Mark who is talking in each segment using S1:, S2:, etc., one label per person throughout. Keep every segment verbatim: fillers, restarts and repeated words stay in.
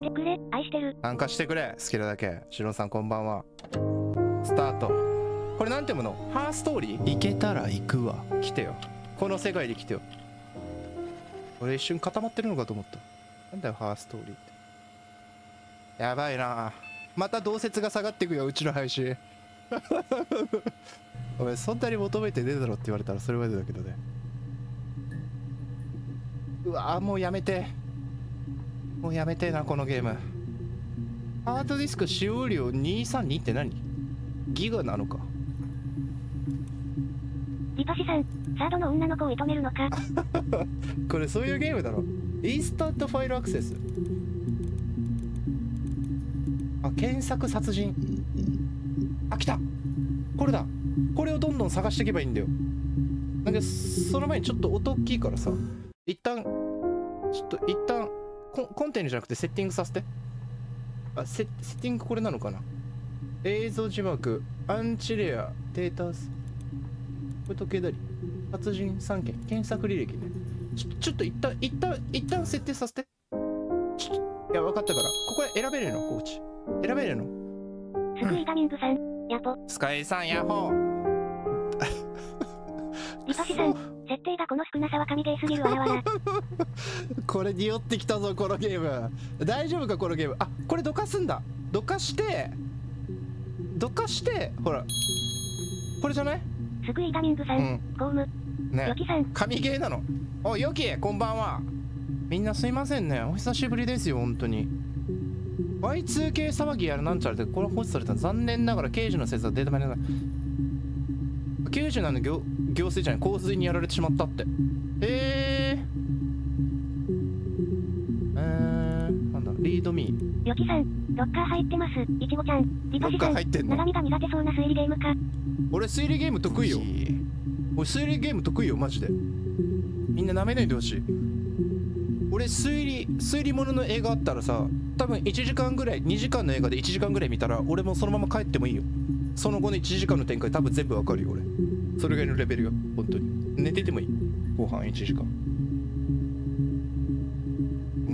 S1: してくれ、愛してる。
S2: 参加してくれ、好きなだけ。しろさんこんばんは。スタート。これなんていうの？ハーストーリー？行けたら行くわ。来てよ。この世界で来てよ。俺一瞬固まってるのかと思った。なんだよ、ハーストーリーって。やばいな。また同説が下がっていくよ、うちの配信。お前、そんなに求めてねえだろって言われたらそれまでだけどね。うわぁ、もうやめて。もうやめてえな、このゲーム。ハードディスク使用量にひゃくさんじゅうにって何？ギガなのか。
S1: リパシさん、サードの女の子を射止めるのか。
S2: これそういうゲームだろ。インスタントファイルアクセス。あ、検索殺人。あ、来た。これだ。これをどんどん探していけばいいんだよ。なんかその前にちょっと音大きいからさ、一旦ちょっと一旦コンコンテナじゃなくてセッティングさせて。あ、セセッティングこれなのかな。映像字幕、アンチレア、データス、これ時計だり、殺人さんけん、検索履歴ね。ちょちょっと一旦一旦一旦設定させて。ちょいや、分かったから。ここで選べるの、コーチ。選べるの。
S1: スクイダミングさん、ヤポ。
S2: スカイさん、ヤッホー。
S1: リパシさん、設定がこの少なさは神ゲーすぎるわらわら。
S2: これ匂ってきたぞ、このゲーム。大丈夫か、このゲーム。あ、これどかすんだ。どかして、どかして、ほら。これじゃない？
S1: スクイダミングさん、うん、公務。
S2: ね、
S1: ヨキさん。
S2: 神ゲーなの。おい、ヨキ、こんばんは。みんなすいませんね。お久しぶりですよ、本当に。ワイツーケー 騒ぎやらなんちゃらで、これ放置された。残念ながら刑事の説はデータマネながら。刑事なの行行政じゃない、洪水にやられてしまったって。へえー。えー、なんだ、リードミー。
S1: ヨキさん、ロッカー入ってます。イチゴちゃん、リパシさん、長見が苦手そうな推理ゲームか。
S2: 俺推理ゲーム得意よ。俺推理ゲーム得意よ、マジで。みんな舐めないでほしい。俺推理推理ものの映画あったらさ、多分いちじかんぐらい、にじかんの映画でいちじかんぐらい見たら俺もそのまま帰ってもいいよ。その後のいちじかんの展開多分全部わかるよ俺。それぐらいのレベルよ、本当に。寝ててもいい、後半いちじかん。うー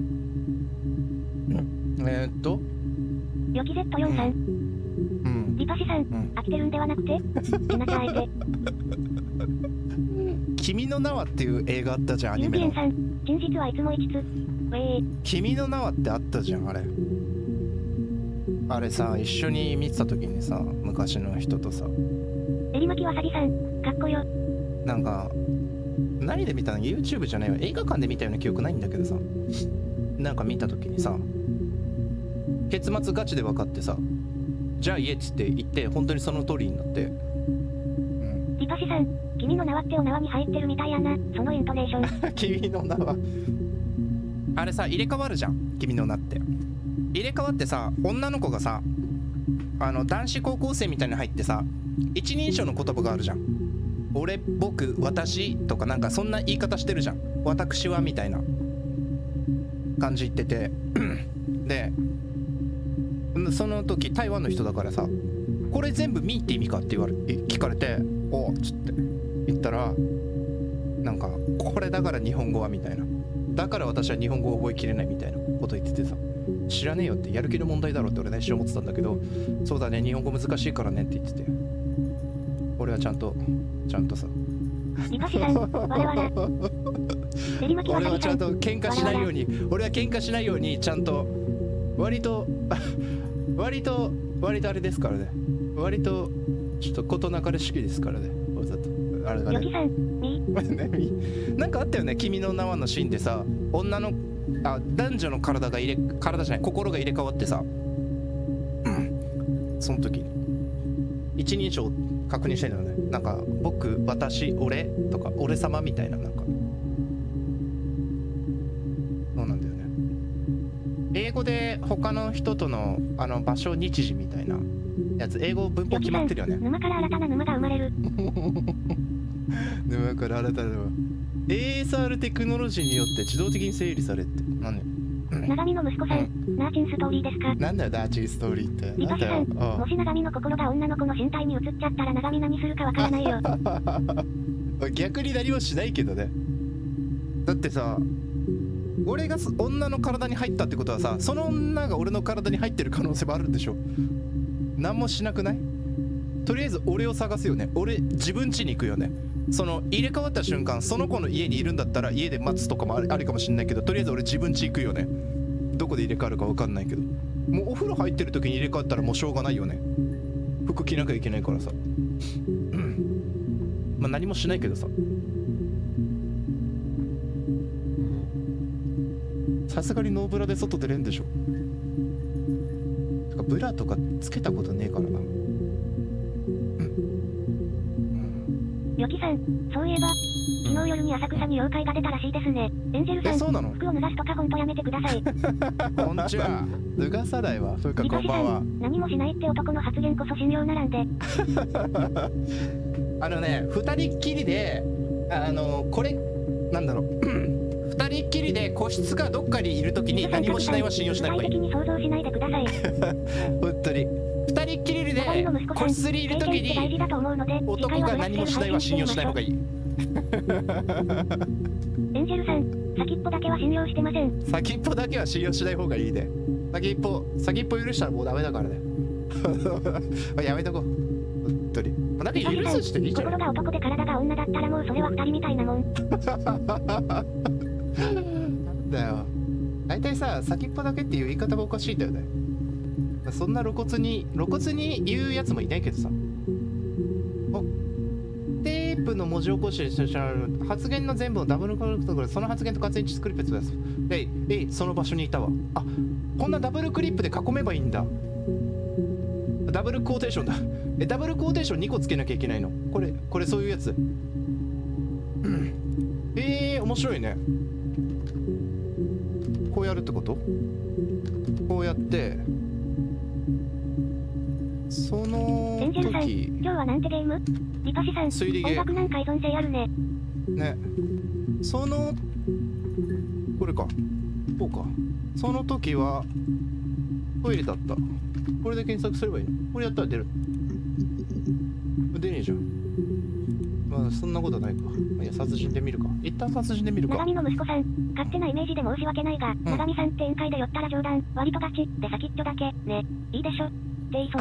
S2: ん、えー、っと
S1: ヨキ ゼットよん さん、うん、リパシさん、うん、飽きてるんではなくてひなちゃん相手。
S2: 君の名はっていう映画あったじゃん、アニメの。
S1: さん、真実はいつも一つ。ウェイ。君
S2: の名はってあったじゃん、あれ。あれさ、一緒に見てた時にさ、昔の人とさ。
S1: えりまきわさぎさん、かっこよ。
S2: なんか、何で見たの？ YouTube じゃないわ。映画館で見たような記憶ないんだけどさ。なんか見た時にさ、結末ガチで分かってさ、じゃあ言えっつって言って、本当にその通りになって。
S1: リパシさん、君の名はってお縄に入ってるみたいやな、そのイントネーション。
S2: 君の名は。あれさ、入れ替わるじゃん、君の名って。入れ替わってさ、女の子がさ、あの、男子高校生みたいに入ってさ、一人称の言葉があるじゃん。俺、僕、私とかなんかそんな言い方してるじゃん。私はみたいな感じ言ってて。で、その時、台湾の人だからさ、これ全部ミーって意味かって言われ、聞かれて、おっつって言ったら、なんかこれだから日本語はみたいな、だから私は日本語を覚えきれないみたいなこと言っててさ、知らねえよって、やる気の問題だろって俺ね、一瞬思ってたんだけど、そうだね、日本語難しいからねって言ってて、俺はちゃんとちゃんとさ、
S1: リパシさん、わらわら。
S2: 俺はちゃんと喧嘩しないように、俺は喧嘩しないようにちゃんと割と割と割とあれですからね、割とちょっと事なかれ主義ですからね。わざとあれがね。なんかあったよね、君の名はのシーンでさ、女のあ男女の体が入れ体じゃない心が入れ替わってさ、うん、その時に一人称確認してるのね。なんか僕、私、俺とか俺様みたいな、なんかそうなんだよね。英語で他の人とのあの場所日時みたいなやつ、英語文法決まってるよね。
S1: 沼から新たな沼が生まれる。
S2: 沼から新たな沼。エーエスアール テクノロジーによって自動的に整理されって。なんで？
S1: 長見の息子さん、うん、ナーチンストーリーですか？
S2: なんだよ、ナーチンストーリーって。
S1: リパシさん、もし長見の心が女の子の身体に移っちゃったら長見何するかわからないよ。
S2: 逆に何もしないけどね。だってさ、 俺が女の体に入ったってことはさ、その女が俺の体に入ってる可能性もあるんでしょ。何もしなくない？とりあえず俺を探すよね。俺自分家に行くよね。その入れ替わった瞬間、その子の家にいるんだったら家で待つとかもあるかもしれないけど、とりあえず俺自分家行くよね。どこで入れ替わるか分かんないけど、もうお風呂入ってる時に入れ替わったらもうしょうがないよね。服着なきゃいけないからさ。まあ何もしないけどさ、さすがにノーブラで外出れんでしょ。てかブラとかつけたことねえからな。
S1: ヨキさん、そういえば昨日夜に浅草に妖怪が出たらしいですね。エンジェルさん、
S2: そうなの？
S1: 服を脱がすとかほんとやめてください。
S2: こんにちは。脱がさないわ。それかこんばんは。
S1: 何もしないって男の発言こそ信用ならんで。
S2: あのね、二人っきりで、あのこれなんだろう。二人っきりで個室かどっかにいるときに何もしないは信用しない方がいい。
S1: 具体的に想像しないでください。
S2: 本当に。二人っきりで個室にいるときに男が何もしないは信用しない方がいい。エ
S1: ンジェルさん、先っぽだけは信用してません。
S2: 先っぽだけは信用しない方がいいね。先っぽ、先っぽ許したらもうダメだからね。やめとこう。本当に。なんか許すしていいじゃん。
S1: 心が男で体が女だったらもうそれは二人みたいなもん。
S2: なんだよ。大体さ、先っぽだけっていう言い方もおかしいんだよね。そんな露骨に露骨に言うやつもいないけどさ。おテープの文字起こしで発言の全部をダブルコネクトでその発言と活一致クリップです。で、え、その場所にいたわ。あ、こんなダブルクリップで囲めばいいんだ。ダブルクォーテーションだ。え、ダブルクォーテーションにこつけなきゃいけないの。これ、これそういうやつ。うん、えー、面白いね。こうやるってこと？こうやって。その
S1: エンジェルさん、今日はなんてゲーム？リパシさん、
S2: 推理ゲー
S1: 音楽なんか依存性あるね。
S2: ね。そのこれか。こうか。その時はトイレだった。これで検索すればいいの？これやったら出る。出ねえじゃん。まあそんなことないか。まあ、いや殺人で見るか。一旦殺人で見るか。
S1: 長見の息子さん、勝手なイメージで申し訳ないが、うん、長見さんって宴会で寄ったら冗談、割とガチで先っちょだけね。いいでしょって言いそう。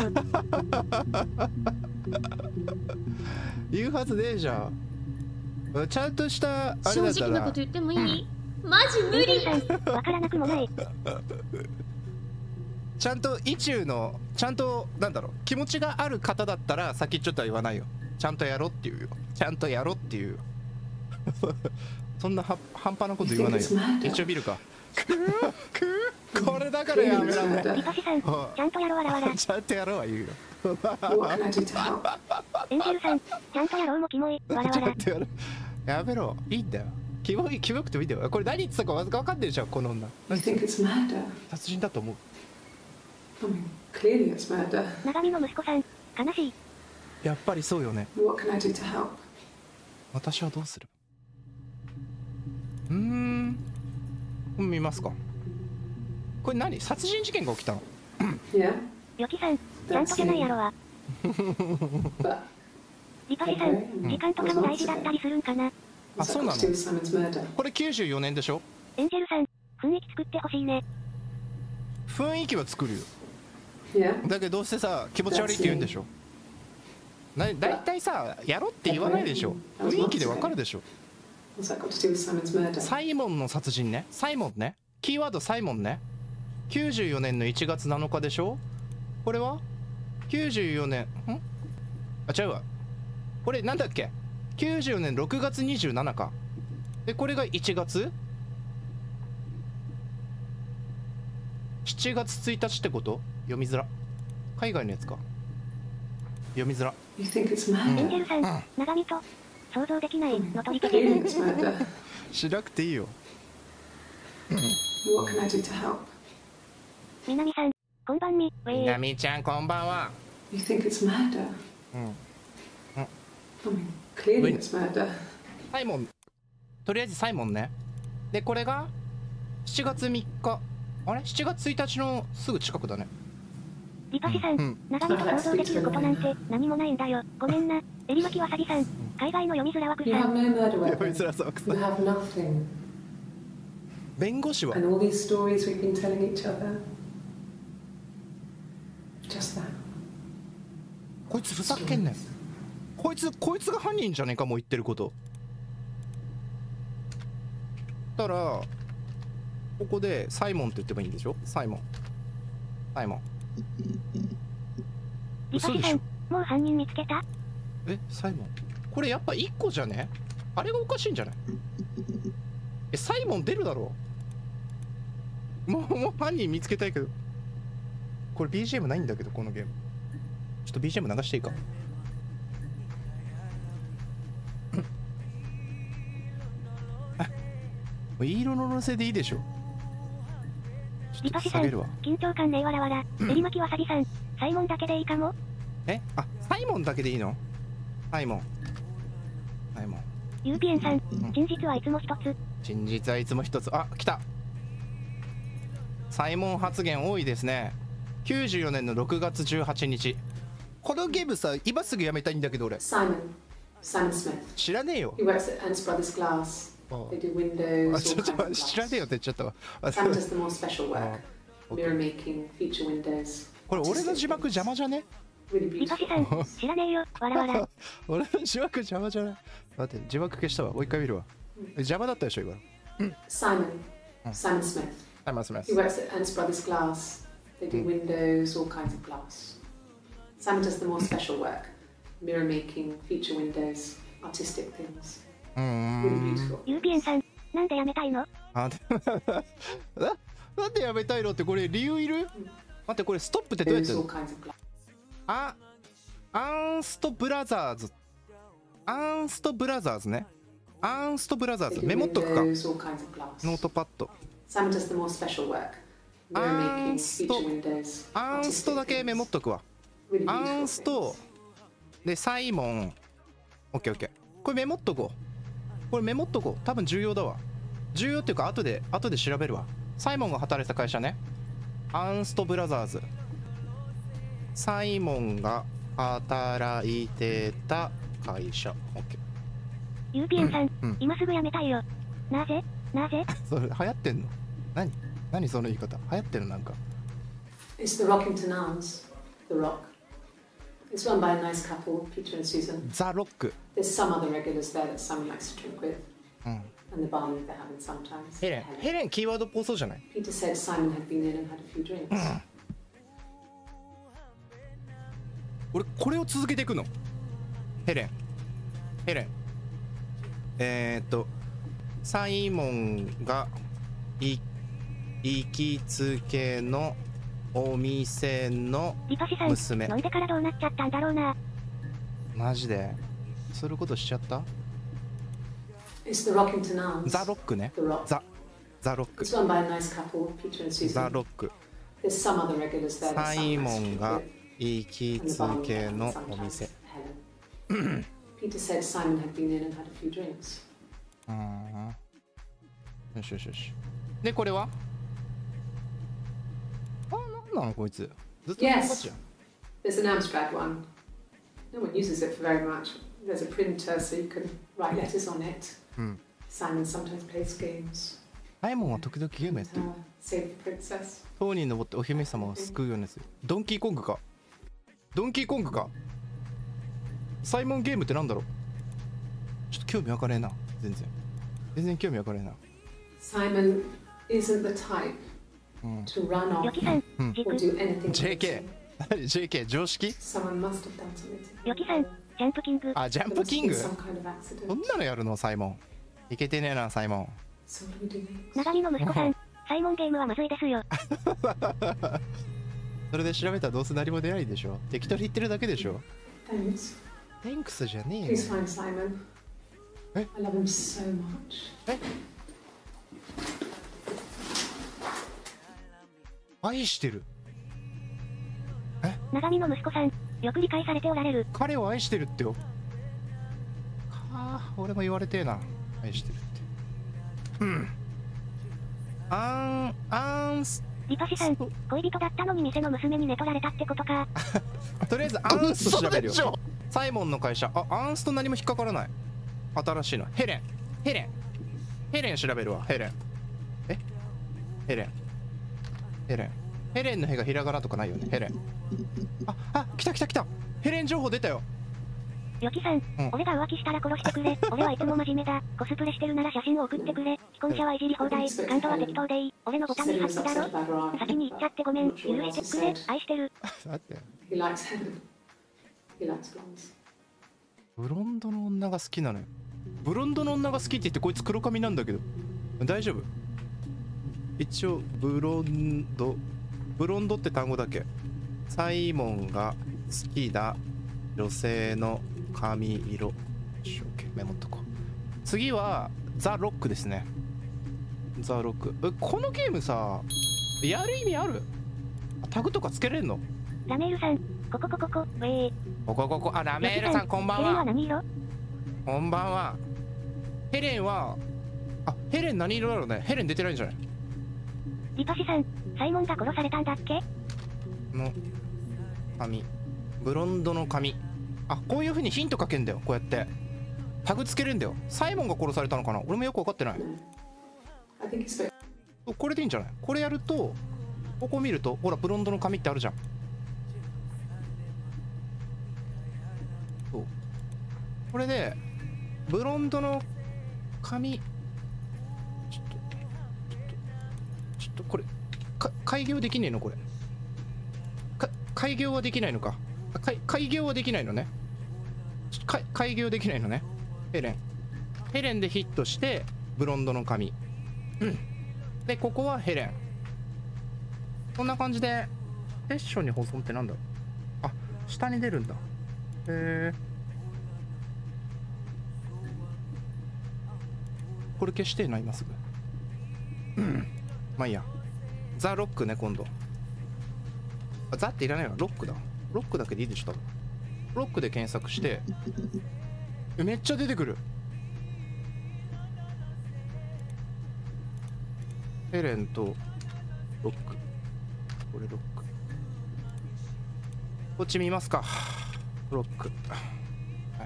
S2: 言うはずねえじゃん。ちゃんとしたあれだったら。
S3: 正直なこと言ってもいい？マジ無理。
S1: わからなくもない。
S2: ちゃんと意中のちゃんとなんだろう気持ちがある方だったら先っちょとは言わないよ。ちゃんとやろっていうよ。ちゃんとやろっていうよ。そんなは半端なこと言わないよ。一応見るか。これだからやめらんない。
S1: リパシさん、ちゃんとやろうわらわら。
S2: ちゃんとやろうは言うよ。
S1: エンジェルさん、ちゃんとやろうもキモいわらわら。
S2: やめろ、いいんだよ。キモい、キモくてもいいんだよ。これ何言ってたかわずか分かんないじゃん、この女。殺人だと思う。
S1: 長見の息子さん、悲しい。
S2: やっぱりそうよね。私はどうする？うーん。見ますか。これ何？殺人事件が起きたの？
S1: ヨキさん、ちゃんとじゃないやろわ。リパシさん、時間とかも大事だったりするんかな。
S2: あ、そうなの？これきゅうじゅうよねんでしょ？
S1: エンジェルさん、雰囲気作ってほしいね。
S2: 雰囲気は作るよ。だけどどうしてさ、気持ち悪いって言うんでしょ？な、だいたいさ、やろって言わないでしょ。雰囲気でわかるでしょ。サイモンの殺人ね。サイモンね。キーワードサイモンね。きゅうじゅうよねんのいちがつなのかでしょ。これはきゅうじゅうよねん、んあ、違うわ。これなんだっけ。きゅうじゅうよねんろくがつにじゅうしちか。で、これがいちがつしちがつついたちってこと？読みづら。海外のやつか。読みづら。
S1: エンジェルさん、長見と想像できないの取り消しです。
S2: しなくていいよ。
S1: みなみさん、こんばんみ。
S2: みなみちゃん、こんばんは。うん。サイモン、とりあえずサイモンね。で、これがしちがつみっか。あれ ?しちがつついたちのすぐ近くだね。
S1: リパシさん、うん、長見と想像できることなんて何もないんだよ。ごめんな。エリマキワサビさん、海外の読みづら枠さん。
S2: 読みづらさ枠さん。 弁護士は
S4: And all these stories we've been telling each other. Just that.
S2: こいつふざけんなよ。こいつこいつが犯人じゃねえか、もう言ってること。たらここでサイモンって言ってもいいんでしょ。サイモンサイモン
S1: リパシさん、もう犯人見つけた？
S2: え、サイモンこれやっぱいっこじゃね？あれがおかしいんじゃない？え、サイモン出るだろう。もうもう犯人見つけたいけど、これ ビージーエム ないんだけど、このゲームちょっと ビージーエム 流していいか。色の乗せでいいでしょ。
S1: リパシさん、緊張感ねえわらわら。エリマキわさびさん、サイモンだけでいいかも。
S2: え、あ、サイモンだけでいいの？サイモンサイモン
S1: ユーピエンさん、真実はいつも一つ。
S2: 真実はいつも一つ。あ、来た。サイモン発言多いですね。きゅうじゅうよねんのろくがつじゅうはちにち。このゲームさ、今すぐやめたいんだけど俺。
S4: Simon. Simon Smith.
S2: 知らねえよ。
S4: He works at Ernst Brothers Glass. They do windows.
S2: あ、ちょっと待って、知らねえよって言っちゃったわ。
S4: Simon does the more special work. Mirror making, feature windows.
S2: これ俺の字幕邪魔じゃね？
S4: Really
S1: リパシ
S4: beautiful.
S1: さん、知らねえよ、わらわら。
S2: 俺の字幕邪魔じゃない？待って、字幕消したわ。もう一回見るわ。邪魔だったでしょ今。
S4: Simon. Simon Smith.
S2: サイモンスミ
S4: He
S2: ス。
S4: works at Ernst Brothers Glass. They do windows, all kinds of glass. Simon does the more special work. Mirror making, feature windows, artistic things.
S2: うー
S4: Really
S2: ん。
S4: beautiful.
S1: ユーピエンさん、なんでやめたいの？
S2: あ、でななんでやめたいのってこれ理由いる？待って、これストップってどうやって
S4: Those
S2: る
S4: all
S2: の？
S4: kinds of glass.
S2: あ、アンストブラザーズ。アンストブラザーズね。アンストブラザー
S4: They
S2: ズ。
S4: do
S2: メモっとくか。
S4: windows, all kinds of glass.
S2: ノートパッド。
S4: Simon does the more special work. Mirror making,
S2: Ansto-
S4: feature windows,
S2: アンスト
S4: artistic
S2: だけメモっ
S4: things.
S2: とくわ。
S4: Really
S2: ア
S4: beautiful
S2: ンスト
S4: things.
S2: でサイモン。オッケーオッケー。これメモっとこう。これメモっとこう。多分重要だわ。重要っていうか後で後で調べるわ。サイモンが働いた会社ね。アンストブラザーズ。サイモンが働いてた会社。オッケー。
S1: ユーピエンさん、
S2: うん
S1: 今すぐやめたいよ。なぜ？なぜ？
S2: それ流行ってんの？何？何その言い方？流行ってるなんか。
S4: It's the Rockington Arms, The Rock. It's run by a nice couple, Peter and Susan.
S2: ザ・ロック。
S4: There's some other regulars there that Simon likes to drink with,
S2: うん。
S4: and the barmaid they're having sometimes.
S2: ヘレン。ヘレンキーワードっぽそうじゃない？
S4: Peter said Simon had been in and had a few drinks.
S2: 俺これを続けていくの。ヘレン。ヘレン。えー、っとサイモンがい行きつけのお店の
S1: リパシさん、
S2: 娘。
S1: 飲んでからどうなっちゃったんだろうな。
S2: マジでそういうことしちゃった？
S4: It's the Rockington Arms,
S2: ザ・ロックね。
S4: The Rock.
S2: ザ・ザ・ロック。
S4: It's run by a nice couple, Peter and
S2: ザ・
S4: Susan.
S2: ロック。
S4: There's some other regulars there that
S2: サイ
S4: Simon
S2: モ
S4: likes to
S2: ン
S4: drink
S2: が
S4: with,
S2: 行き
S4: and the
S2: つ
S4: barmaid
S2: け
S4: they're
S2: の
S4: having
S2: お店。
S4: sometimes, Helen. Peter said Simon had been in and had a few drinks.
S2: うーん。よしよしよし。でこれは？あ、なんなのこいつ。ずっと頑張っちゃう。
S4: There's an Amstrad one. No one uses it for very much. There's a printer so you can write letters on it.
S2: うん。
S4: Simon sometimes plays games.
S2: サイモンは時々ゲームやってる。
S4: Uh, Save the Princess.
S2: 塔に登ってお姫様を救うようです。ドンキーコングか。ドンキーコングか。サイモンゲームってなんだろう。ちょっと興味わかねえな。全然。全然興味わかねえな。
S4: Simon isn't the type
S2: うん。
S4: to run
S1: ヨ
S4: off
S1: キさん、
S2: うん
S1: 軸
S4: or。do anything.
S2: ジェーケー。何 ジェーケー 常識？
S4: Someone must have done something to
S1: ヨキさん、ジャンプキング。
S2: あ、ジャン
S4: There
S2: プ
S4: must
S2: キン
S4: be
S2: グ。
S4: some kind of accident.
S2: そんなのやるのサイモン。いけてねえなサイモン。
S4: So what do we do next?
S1: 長見の息子さん、サイモンゲームはまずいですよ。
S2: それで調べたらどうせ何も出ないでしょ。適当に言ってるだけでしょ。
S4: Thanks.
S2: テンクスじゃねえよ。
S4: Please find Simon.
S2: Eh?
S4: I love him so much.
S2: え？愛してる。
S1: 長見の息子さん、よく理解されておられる。
S2: 彼を愛してるってよ。かあ、俺も言われてえな。愛してるって。うん。あん、あんす。
S1: リパシさん、恋人だったのに店の娘に寝取られたってことか。
S2: とりあえずアンスト調べるよ。サイモンの会社。あ、アンスト何も引っかからない。新しいの。ヘレン。ヘレン。ヘレン調べるわ。ヘレン。えヘレンヘレンヘレンのヘがひらがなとかないよね。ヘレン。ああ、来た来た来た。ヘレン情報出たよ。
S1: よきさん、うん、俺が浮気したら殺してくれ。俺はいつも真面目だ。コスプレしてるなら写真を送ってくれ。既婚者はいじり放題。感度は適当でいい。俺のボタンにハッピだろ。先に言っちゃってごめん。許してくれ。愛してる。
S2: 待って。
S4: He likes him. He likes blondes.
S2: ブロンドの女が好きなのよ。ブロンドの女が好きって言ってこいつ黒髪なんだけど。大丈夫？一応ブロンド。ブロンドって単語だけ。サイモンが好きだ女性の髪色。一生懸命メモっとこう。次はザ・ロックですね。ザ・ロック。え、このゲームさ、やる意味ある？タグとかつけれんの？
S1: ラメールさん、こここここ、ウェー。
S2: ここここ、あ、ラメールさんこんばんは。
S1: ヘレンは何色？
S2: こんばんは。ヘレンは、あ、ヘレン何色だろうね。ヘレン出てないんじゃない？
S1: リパシさん、サイモンが殺されたんだっけ？
S2: の髪。ブロンドの髪。あ、こういう風にヒントかけんだよ。こうやってタグつけるんだよ。サイモンが殺されたのかな。俺もよく分かってない。これでいいんじゃない？これやると、ここ見るとほらブロンドの髪ってあるじゃん。そう、これでブロンドの髪、ちょっとちょっとちょっとこれか開業できねえの？これか開業はできないのか。開開業はできないのね。か開業できないのね。ヘレンヘレンでヒットしてブロンドの髪。うんでここはヘレン。こんな感じでセッションに保存ってなんだろう。あ、下に出るんだ。へえ。これ消してえな今すぐ。うんまあいいや。ザ・ロックね今度。あ、ザっていらないわ。ロックだ。ロックだけでいいでしょ多分。ロックで検索してえめっちゃ出てくる。ヘレンとロック。これロック。こっち見ますか。ロック。はい。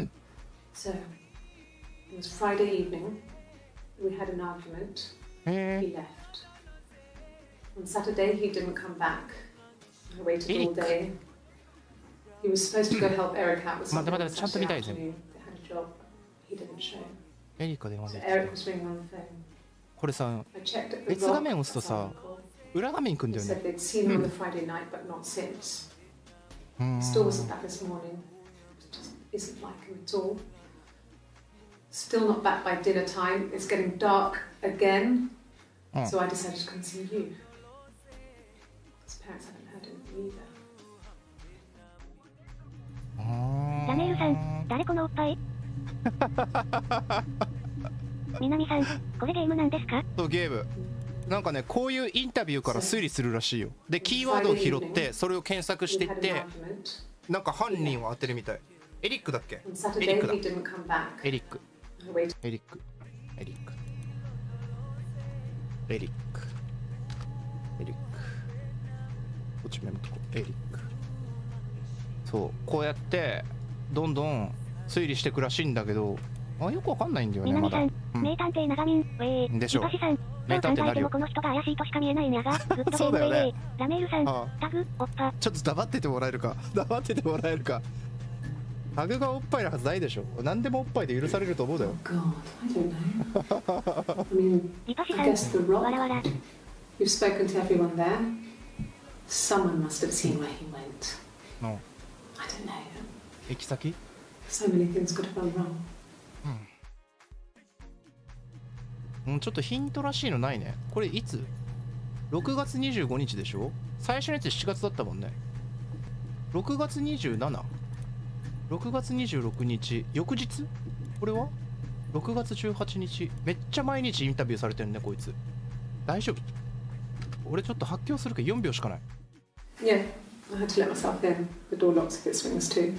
S4: So, it was Friday evening. We had an argument.
S2: へ
S4: He
S2: え。
S4: left. On Saturday, he didn't come back. I waited all day. He was supposed to go help Eric out with something on Saturday afternoon. They had a job. He didn't show.
S2: エリカ電話
S4: So
S2: で。
S4: Eric was ringing on the phone.
S2: これさ、
S4: I checked at the
S2: 別画
S4: rock.
S2: 面押すと
S4: That's
S2: さ
S4: how they call.
S2: 裏画面行くんだ
S4: They
S2: よ
S4: said
S2: ね。
S4: they'd seen him on the Friday night, but not since.
S2: うーん
S4: Still wasn't back this morning. Just isn't like him at all. Still not back by dinner time. It's getting dark again.
S2: Oh.
S4: So I decided to come see you. His parents haven't heard anything either.
S2: あ
S1: ラメールさん、誰このおっぱい？みなみさん、これゲームなんですか？
S2: そうゲーム。なんかねこういうインタビューから推理するらしいよ。でキーワードを拾ってそれを検索していってなんか犯人を当てるみたい。エリックだっけ？
S4: On
S2: エリッ
S4: Saturday
S2: クだ。
S4: he didn't come back.
S2: エリック。
S4: I waited.
S2: エリック。エリック。エリック。エリック。こっちメモとこう。エリック。そうこうやってどんどん推理していくらしいんだけど、あよくわかんないんだよねまだ。
S1: みなみさん、
S2: うん
S1: 名探偵長民、ウェー。
S2: でしょ
S1: リパシさん、どう考えてもこの人が怪しいとしか見えないにゃが、グッドゲーム
S2: そうだよね
S1: ウェー。ラメールさん、
S2: ああ
S1: タグ、おっぱ。
S2: ちょっと黙っててもらえるか。黙っててもらえるか。タグがおっぱいのはずないでしょ。何でもおっぱいで許されると思うだよ。
S4: God, I don't know. I mean,
S1: リパシさ
S4: I
S1: ん、
S4: guess the rock.
S1: わらわら。
S4: You've spoken to everyone there. Someone must have seen where he went.
S2: の
S4: I don't know.
S2: 行き先？
S4: So many things could have gone wrong.
S2: うん、ちょっとヒントらしいのないね。これいつ？ ろくがつにじゅうごにちでしょ。最初のやつしちがつだったもんね。ろくがつにじゅうしち？ ろくがつにじゅうろくにち翌日？これはろくがつじゅうはちにち。めっちゃ毎日インタビューされてるねこいつ。大丈夫？俺ちょっと発狂するけどよんびょうしかない。
S4: Yeah, I had to let myself in. The door locks if it swings too.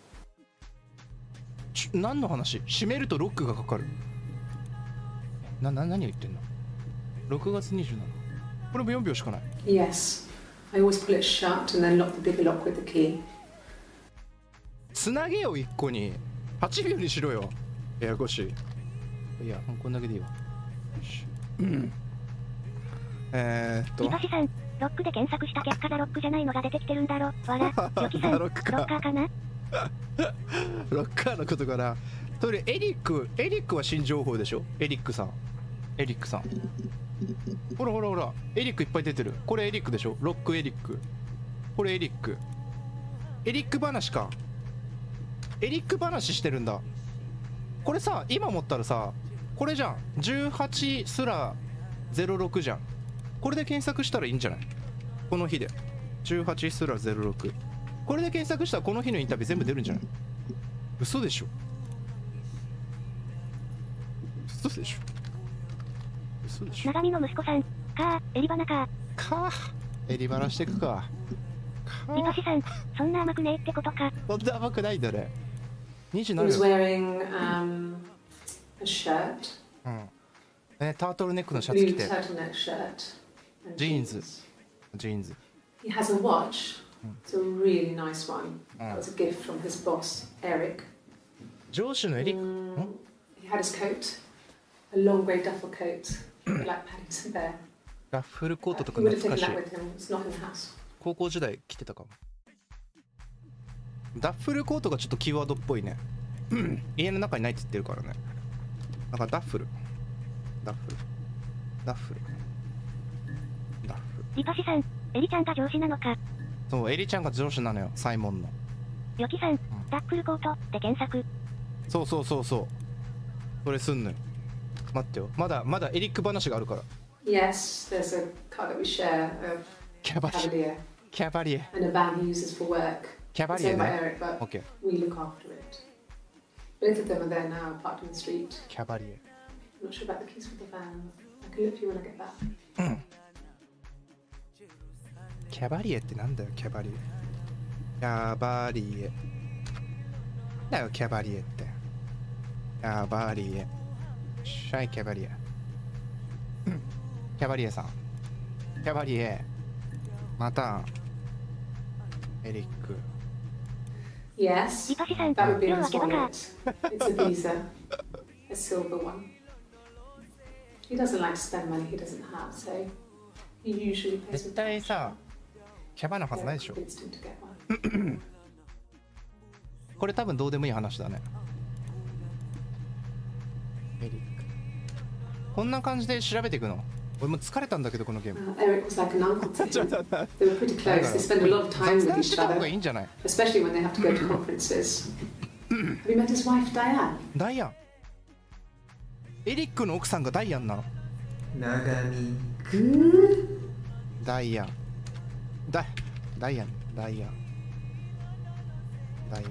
S2: ち何の話？閉めるとロックがかかる。な、な、何を言ってんの？ ろくがつにじゅうしち。これもよんびょうしかない。
S4: Yes, I always pull it shut and then lock the bigger lock with the key.
S2: つなげよ一個に。はちびょうにしろよ。ややこしい。いや、もうこんだけでいいわ。よし。うん。 えーっと
S1: リパシさん、ロックで検索した結果ザロックじゃないのが出てきてるんだろ。わら、ヨキさん、ロッカーかな。
S2: ロッカーのことかな。それエリック、エリックは新情報でしょ。エリックさん、エリックさん。ほらほらほら、エリックいっぱい出てる。これエリックでしょ。ロックエリック。これエリック。エリック話か。エリック話してるんだ。これさ、今思ったらさ、これじゃん。じゅうはちすらゼロろくじゃん。これで検索したらいいんじゃない？この日で。じゅうはちすらゼロろく。これで検索したらこの日のインタビュー全部出るんじゃない？嘘でしょ？嘘でしょ？嘘でしょ？
S1: 長見の息子さん、かー、エリバナか
S2: ー。かー。エリバナしてくか。か
S1: リパシさん、そんな甘くねえってことか。
S2: そんな甘くないんだね。にじゅうな
S4: He
S2: な
S4: was wearing um, a shirt.
S2: うん。え、タートルネックのシャツ
S4: Blue
S2: 着て。
S4: turtleneck shirt. and
S2: ジーンズ。ジーンズ。
S4: He has a watch. It's a really nice one. That was a gift from his boss, Eric.
S2: 上司のエリック。
S4: Mm, he had his coat, a long grey duffel coat, like Paddington Bear.
S2: ラッフルコートと
S4: He
S2: か
S4: would have
S2: 懐か
S4: taken
S2: しい。
S4: that with him. It's not in the house.
S2: 高校時代着てたかも。ダッフルコートがちょっとキーワードっぽいね。家の中にないって言ってるからね。なんかダッフル。ダッフル。ダッフル。ダッフル。
S1: リパシさん、エリちゃんが上司なのか。
S2: そう、エリちゃんが上司なのよ、サイモンの。
S1: ヨキさん、ダッフルコートで検索。
S2: そうそうそうそう。それすんのよ。待ってよ。まだまだエリック話があるから。
S4: Yes, there's a car that we share, a
S2: キャバリエ。
S4: Cavalier,
S2: キャバリエ。
S4: and a van he uses for work.
S2: キャバ
S4: It's
S2: リエ
S4: owned by
S2: ね。
S4: Eric, but
S2: OK。
S4: we look after it. Both of them are there now, parked in the street.
S2: キャバリエ。
S4: I'm not sure about the keys for the van. I can look for you when I get back.
S2: キャバリエってなんだよ、キャバリエ。キャバリエ。だよ、キャバリエって。キャバリエ。シャイキャバリエ。キャバリエさん。キャバリエ。また。エリック。
S4: Yes,
S1: リパシさん、
S4: that
S1: 今
S4: would
S1: 日
S4: be
S1: は
S4: his
S1: ケバか。
S4: wallet. It's a Visa, a silver one. He doesn't like to spend money he doesn't have, so he usually pays
S2: 絶
S4: with
S2: 対
S4: cash.
S2: さ、キャバなはずないでしょ。
S4: Convinced him to get one.
S2: これ多分どうでもいい話だね。エリック。こんな感じで調べていくの。俺もう疲れたんだけど、このゲーム。
S4: Uh, Eric was like an uncle to
S2: ちょっ
S4: him.
S2: と待って
S4: They were pretty close. They spend a lot of time
S2: 雑
S4: with
S2: 談し
S4: each
S2: てた方
S4: other,
S2: がいいんじゃない
S4: especially when they have to go to conferences. Have you met his wife, Diane?
S2: ダイアン。エリックの奥さんがダイアンなの。
S5: 長見くん
S2: ダイアン。ダイ、ダイアン、ダイアン。ダイアン。うん、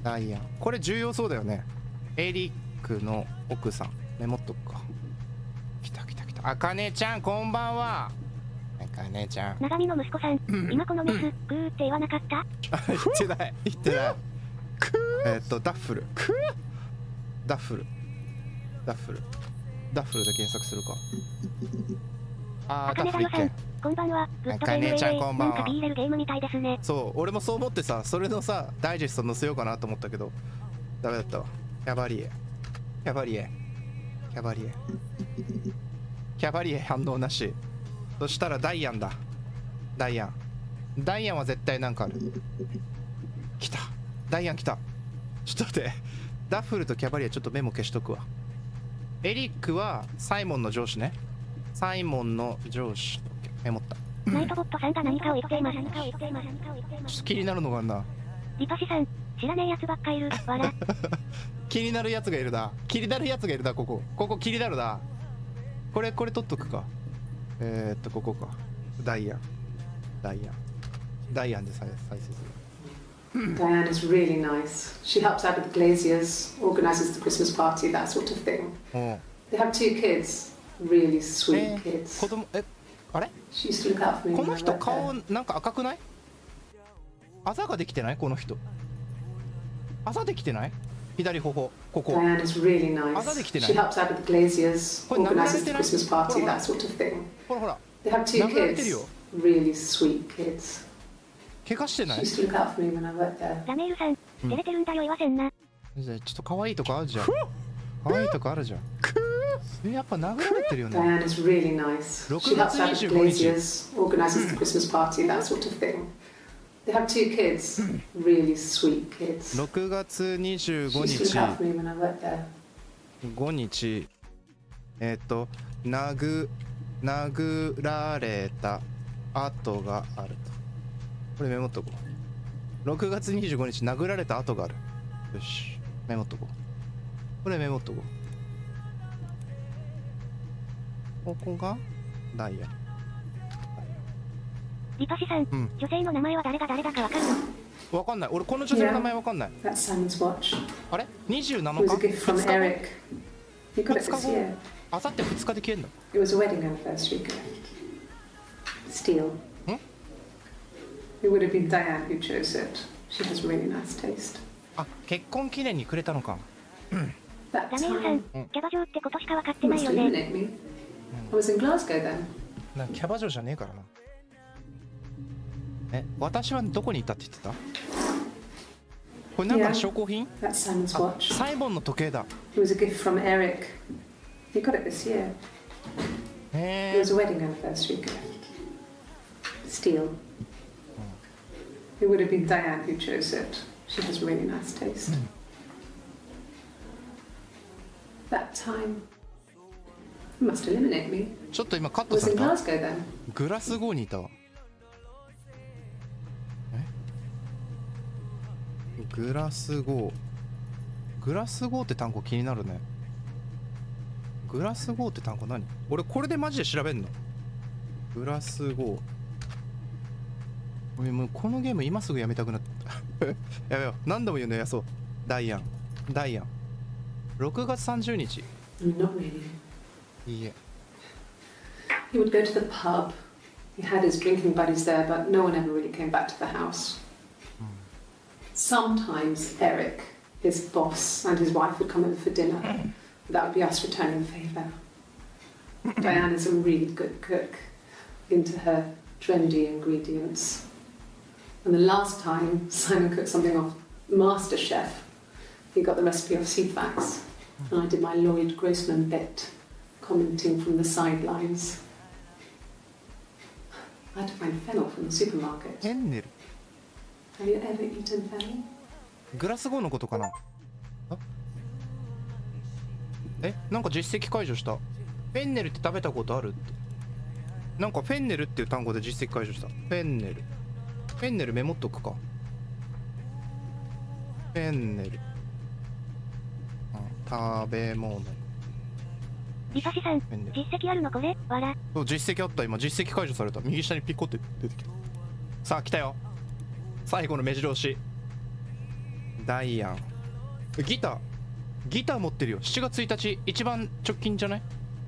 S2: ダイアン。これ重要そうだよね。エリックの奥さん。メモっとくか。来た来た来た。あかねちゃん、こんばんは。あかねちゃん。
S1: 長見の息子さん、今このメス、グーって言わなかった？
S2: 言ってない。言ってない。えーっと、ダッフル。ダッフル。ダッフル。ダッフルで検索するか。あー、ダッフル一件。
S1: こんばんは。グッドゲーム
S2: あかねちゃん
S1: エーエー
S2: こんばんは
S1: なんか ビー 入れるゲームみたいですね。
S2: そう、俺もそう思ってさ、それのさ、ダイジェスト載せようかなと思ったけど、ダメだったわ。キャバリエ。キャバリエ。キャバリエ。キャバリエ反応なし。そしたらダイアンだ。ダイアン。ダイアンは絶対なんかある。来た。ダイアン来た。ちょっと待って。ダッフルとキャバリエちょっとメモ消しとくわ。エリックはサイモンの上司ね。サイモンの上司。メモった。
S1: ナイトボットさんが何かを言っています。
S2: ちょっと気になるのがあんな。
S1: リパシさん、知らねえやつばっかいる。わら。
S2: 気になるやつがいるな。気になるやつがいるな、ここ。ここ気になるな。これ、これ取っとくか。えー、っと、ここか。ダイアン。ダイアン。ダイアンで再再生する。
S4: Diane is really nice. She helps out with the Glaziers, organises the Christmas party, that sort of thing.
S2: おう
S4: They have two kids, really sweet
S2: えー
S4: kids.
S2: 子供、え、あれ
S4: She used to look out for me
S2: こ
S4: when
S2: の
S4: I
S2: 人
S4: worked
S2: 顔
S4: there.
S2: なんか赤くない？あざができてない？この人。あざできてない？左頬、ここ。
S4: Diane is really nice.
S2: あざできてない？
S4: She helps out with the Glaziers,
S2: これ殴られ
S4: organises
S2: て
S4: the
S2: ない？
S4: Christmas
S2: ほら
S4: party,
S2: ほら
S4: that sort of thing.
S2: ほらほら。
S4: They have two
S2: 殴られてるよ。
S4: kids, really sweet kids.
S2: 怪我してな
S4: She
S2: い？
S4: used to look out for me when I worked there.
S1: ラメールさん、照れてるんだよ言わせんな。
S2: じゃあちょっと可愛いとこあるじゃん。可愛いとこあるじゃん。 やっぱ殴られてるよね。
S4: Diane is really nice. She helps out at Glazier's, organizes the Christmas party, that sort of thing. They have two kids, really sweet kids.
S2: ろくがつにじゅうごに
S4: She used
S2: ち
S4: to look after me when I worked there.
S2: ごにちえっ、ー、と殴殴られた跡があると。これメモっとこう。ろくがつにじゅうごにち殴られた跡がある。よしメモっとこう。これメモっとこう。ここがダイヤ。
S1: リパシさん、うん、女性の名前は誰が誰だかわかるの？
S2: わかんない。俺この女性の名前わかんない。
S4: Yeah, that's Simon's watch.
S2: あれ ?にじゅうなの
S4: It
S2: か
S4: was a gift from Eric. He got it this year.
S2: あさってふつかで消えんの？
S4: It was a wedding anniversary gift. Steel.
S2: ん
S4: It would have been Diane who chose it. She has really nice taste.
S2: あ、結婚記念にくれたのか。
S1: ダメよさん、キャバ嬢ってことしか分かってないよね。
S4: I was in Glasgow then.
S2: な、キャバ嬢じゃねえからな。え、私はどこにいたって言ってた？これなんかの証拠品？
S4: That's Simon's watch.
S2: サイモンの時計だ。
S4: It was a gift from Eric. He got it this year.
S2: へ
S4: It was a wedding anniversary gift. Steel. It would have been Diane who chose it. She has really nice taste. That time. You must eliminate me.
S2: ちょっと今カッ
S4: I
S2: ト
S4: was
S2: され
S4: in
S2: た。
S4: Glasgow then.
S2: グラスゴーにいたわ。え？グラスゴー。グラスゴーって単語気になるね。グラスゴーって単語何？俺これでマジで調べんの？グラスゴー。俺もうこのゲーム今すぐやめたくなった。やめよう。何度も言うのやそう。ダイアン。ダイアン。ろくがつさんじゅうにち。
S4: Not really.
S2: いいえ。
S4: He would go to the pub. He had his drinking buddies there, but no one ever really came back to the house. Sometimes Eric, his boss, and his wife would come over for dinner. That would be us returning the favour. Diane is a really good cook, into her trendy ingredients. And the last time Simon cooked something off MasterChef, he got the recipe off C FAX, and I did my Lloyd Grossman bit, commenting from the sidelines. I had to find fennel from the supermarket.
S2: フェンネル。
S4: Have you ever eaten fennel?
S2: グラスゴーのことかな。あえ、なんか実績解除した。フェンネルって食べたことあるって。なんかフェンネルっていう単語で実績解除した。フェンネル。フェンネルメモっとくか。フェンネル。あ、食べ物。
S1: リサシさん、実績あるのこれ？わら。
S2: そう、実績あった。今実績解除された。右下にピコって出てきた。さあ来たよ。最後の目白押し。ダイアン。ギター。ギター持ってるよ。しちがつついたち、一番直近じゃない？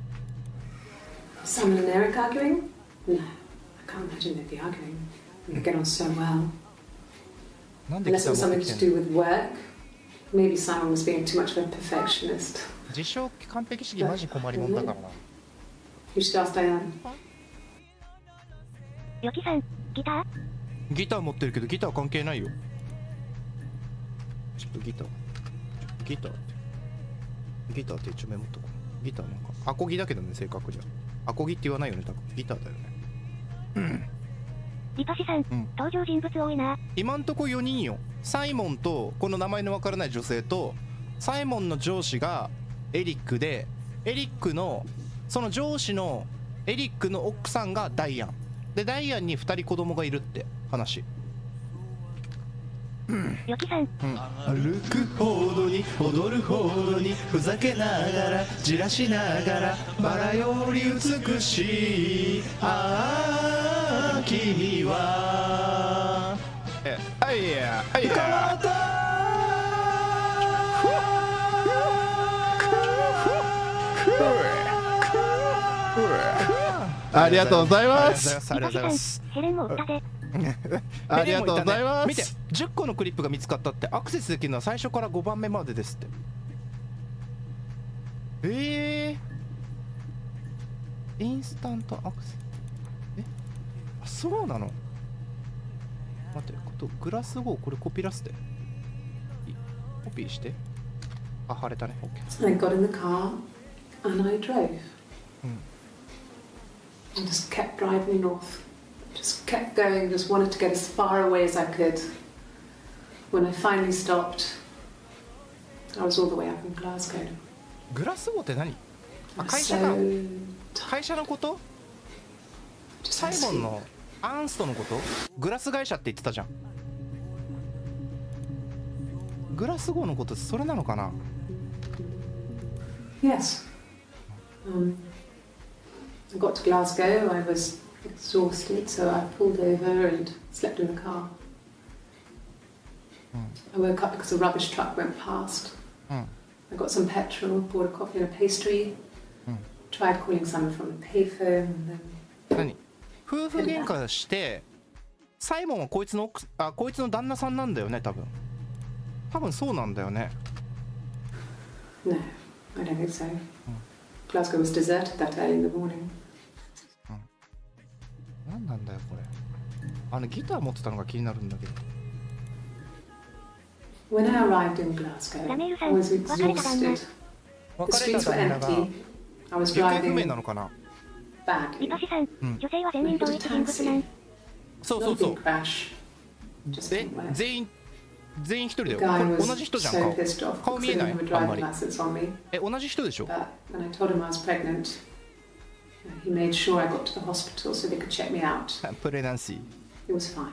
S4: Simon and Eric arguing? No, I can't imagine they'd be arguing. They get on so well. Unless it was something to do with work. Maybe Simon was being too much of a perfectionist.
S2: 自称完璧主義マジ困りもんだからな。
S4: You should ask Diane.
S1: ヨキさん、ギター？
S2: ギター持ってるけどギター関係ないよ。ちょっとギター。ギターって。ギターって一応メモっとこう。ギターなんか。アコギだけどね、正確じゃ。アコギって言わないよね、多分。ギターだよね。うん。
S1: リパシさん、うん、登場人物多いな。
S2: 今んとこよにんよ。サイモンと、この名前のわからない女性と、サイモンの上司がエリックで、エリックの、その上司のエリックの奥さんがダイアン。で、ダイアンにふたり子供がいるって話。
S1: ヨキさん、
S2: 歩くほどに踊るほどにふざけながらじらしながらバラより美しいああ君はえあいやあいや
S6: ありがとうございます。
S2: ありがとうございます。
S1: ヘレンも売ったで。
S6: ありがとうございます。
S2: 見て、じゅっこのクリップが見つかったって。アクセスできるのは最初からごばんめまでですって。えー、インスタントアクセス。えあ、そうなの？待って、ことグラスゴーこれコピーらせて。コピーして。あ、貼れたね。OK。
S4: I got in the car And I drove. I just kept driving north. Just kept going, just wanted to get as far away as I could. When I finally stopped, I was all the way up in Glasgow.
S2: グラスゴーって何？
S4: I
S2: あ、
S4: was
S2: 会社か。
S4: so
S2: 会社のこと？
S4: just
S2: サイモンのアンストのこと？グラス会社って言ってたじゃん。グラスゴーのことそれなのかな？
S4: Yes. Um, I got to Glasgow, I was exhausted, so I pulled over and slept in the car. I woke up because a rubbish truck went past.
S2: Mm.
S4: I got some petrol, bought a coffee and a pastry,
S2: Mm.
S4: tried calling someone from the payphone, and then
S2: 何？夫婦喧嘩して、サイモンはこいつの奥、あ、こいつの旦那さんなんだよね、多分。多分そうなんだよね。
S4: no, I don't think so. Glasgow was deserted that early in the morning.
S2: 何なんだよこれ。あのギター持ってたのが気になるんだけど。
S4: When I arrived in Glasgow, I was exhausted. The
S2: 別れ
S4: streets
S2: た
S4: were
S2: 旦那が
S4: empty. I was
S2: 行方不明
S4: driving
S2: なのかな。
S4: badly.
S1: リパシさん、
S2: うん
S1: 女性は全員同一人物なん。
S2: そうそう
S4: Not a
S2: そう
S4: big。crash. Just
S2: え
S4: didn't work.
S2: 全員全員一人だ
S4: The
S2: よ。こ
S4: guy
S2: れ
S4: was
S2: 同じ人じゃん
S4: so
S2: 顔。
S4: pissed off
S2: 顔
S4: because
S2: 見
S4: I
S2: えな
S4: didn't
S2: い
S4: have a
S2: あんま
S4: driving
S2: り。
S4: license on me.
S2: え同じ人でしょ。
S4: But when I told him I was pregnant, he made sure I got to the hospital so they could check me out.
S2: プレナンシー。
S4: It was fine.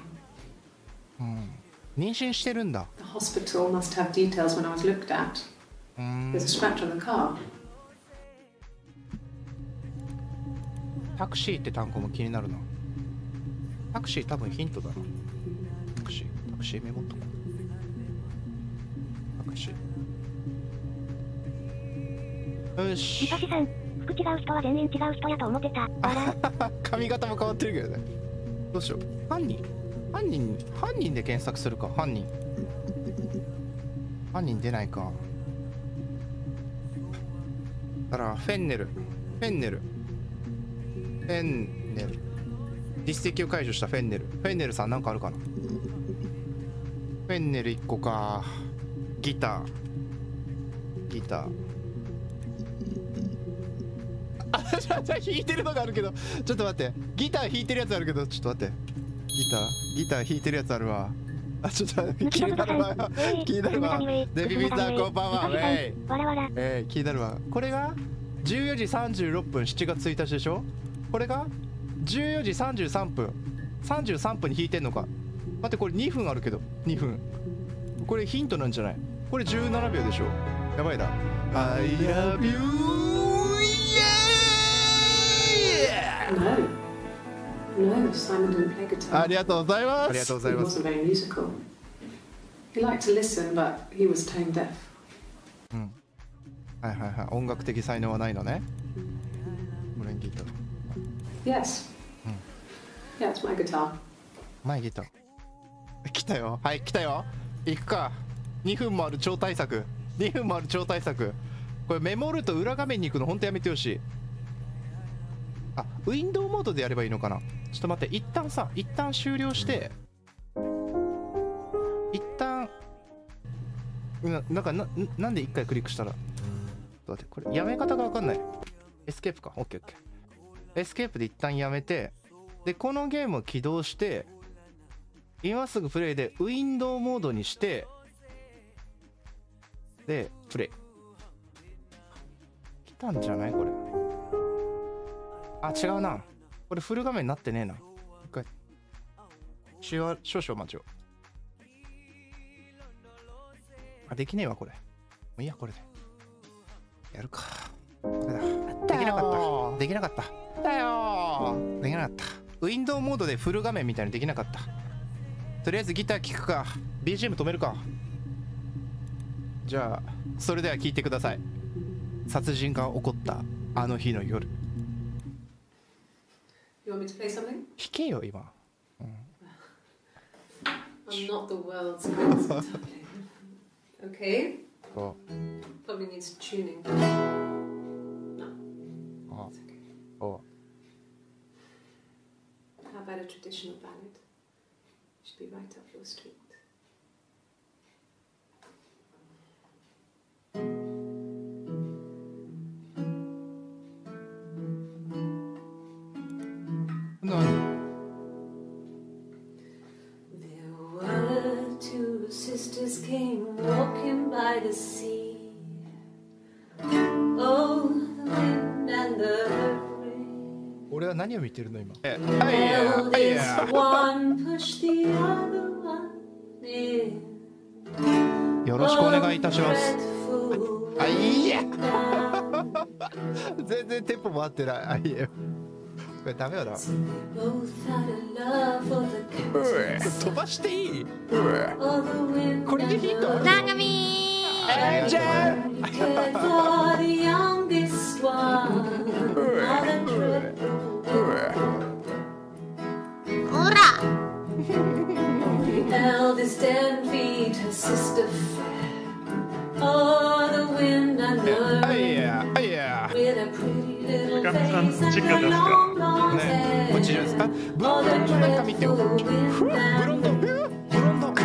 S2: 妊娠してるんだ。
S4: The hospital must have details when I was looked at.
S2: うーん
S4: There's a scratch on the car.
S2: タクシーって単語も気になるな。タクシー多分ヒントだな。タクシー、タクシーメモっとこう。タクシー。よ
S1: リ
S2: し
S1: パ。シさん、服違う人は全員違う人やと思ってた。笑。
S2: 髪型も変わってるけどね。どうしよう。犯人犯人犯人で検索するか。犯人犯人出ないか。だからフェンネルフェンネルフェンネル実績を解除したフェンネルフェンネルさんなんかあるかな。フェンネルいっこか。ギターギターあ、じゃあじゃあ弾いてるのがあるけどちょっと待って。ギター弾いてるやつあるけどちょっと待って。ギターギター弾いてるやつあるわ。あ、ちょっと待って気になるわ気になるわ。デビビターこんばんは。ウェイ
S1: わらわら。
S2: えー、気になるわ。これがじゅうよじさんじゅうろっぷんしちがつついたちでしょ。これがじゅうよじさんじゅうさんぷんさんじゅうさんぷんに弾いてんのか。待ってこれにふんあるけどにふん。これヒントなんじゃない。これじゅうななびょうでしょ。やばいな。I love you
S4: No. No, Simon didn't play guitar.
S6: ありがとうございます。
S2: ありがとうござい
S4: He
S2: ます。
S4: wasn't very musical. He liked to listen, but he was tone deaf.
S2: うんはいはいはい。音楽的才能はないのね。これギター
S4: Yes. Yeah, it's my guitar.
S2: 前ギター来たよ。はい来たよ。行くか。にふんもある超大作にふんもある超大作。これメモると裏画面に行くのほんとやめてほしい。あ、ウィンドウモードでやればいいのかな。ちょっと待って。一旦さ一旦終了して一旦ななんかななんで一回クリックしたらちょっと待って。これやめ方が分かんない。エスケープか。オッケーオッケー。エスケープで一旦やめて、でこのゲームを起動して今すぐプレイでウィンドウモードにしてでプレイ来たんじゃないこれ。あ違うな。これフル画面になってねえな。一回少々少々待ちを。あできねえわこれ。もういいやこれでやるか。これだ。できなかったできなかっただよできなかった。ウィンドウモードでフル画面みたいにできなかった。とりあえずギター聴くか ビージーエム 止めるか。じゃあそれでは聴いてください。殺人が起こったあの日の夜。
S4: You want me to play something?
S2: 弾けよ今。
S4: I'm not the world's greatest guitar player. Okay?
S2: こ
S4: Probably needs tuning.
S2: う
S4: No,
S2: あ
S4: it's okay.
S2: お
S4: How about a traditional ballad? Should be right up your street.
S2: 何？
S4: There were two sisters came walking by the sea. Oh, the wind and the rain.
S2: 俺は何を見てるの今？
S4: Eldest one pushed the other one in.
S2: よろしくお願いいたします。あ、いいや。全然テンポも合ってない。あ、いいや。これダメよな。飛ばしていい？これでヒント？
S3: ながみ
S2: ー。じゃん。
S3: ほら。
S4: Eldest envied her sister fair. Oh, the wind and the rain. With a pretty little face and a long, long hair.
S2: こっちじゃないですか。ブロンドのなんか見てよ。ブロンド、ブロンド。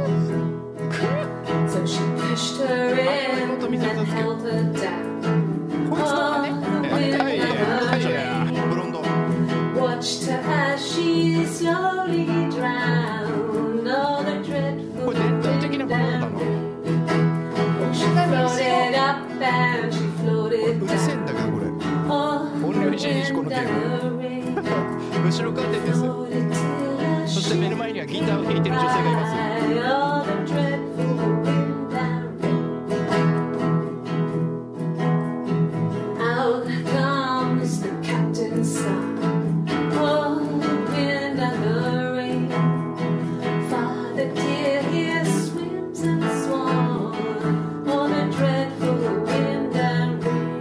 S4: So she pushed her in and held her down. Oh, the wind and the rain.
S2: ブロンド。
S4: Watched her as she slowly drowned. Oh, the dreadful
S2: これ伝統的なブロンドなの。
S4: She floated up and she floated
S2: うるせえんだけどこれ。音量一にしこのテーマ。後ろカーテンです。そして目の前にはギターを弾いてる女性がいます。
S4: Out comes the captain's son. Oh, the wind and the rain. Father dear, here swims and swans. Oh, the dreadful wind and rain.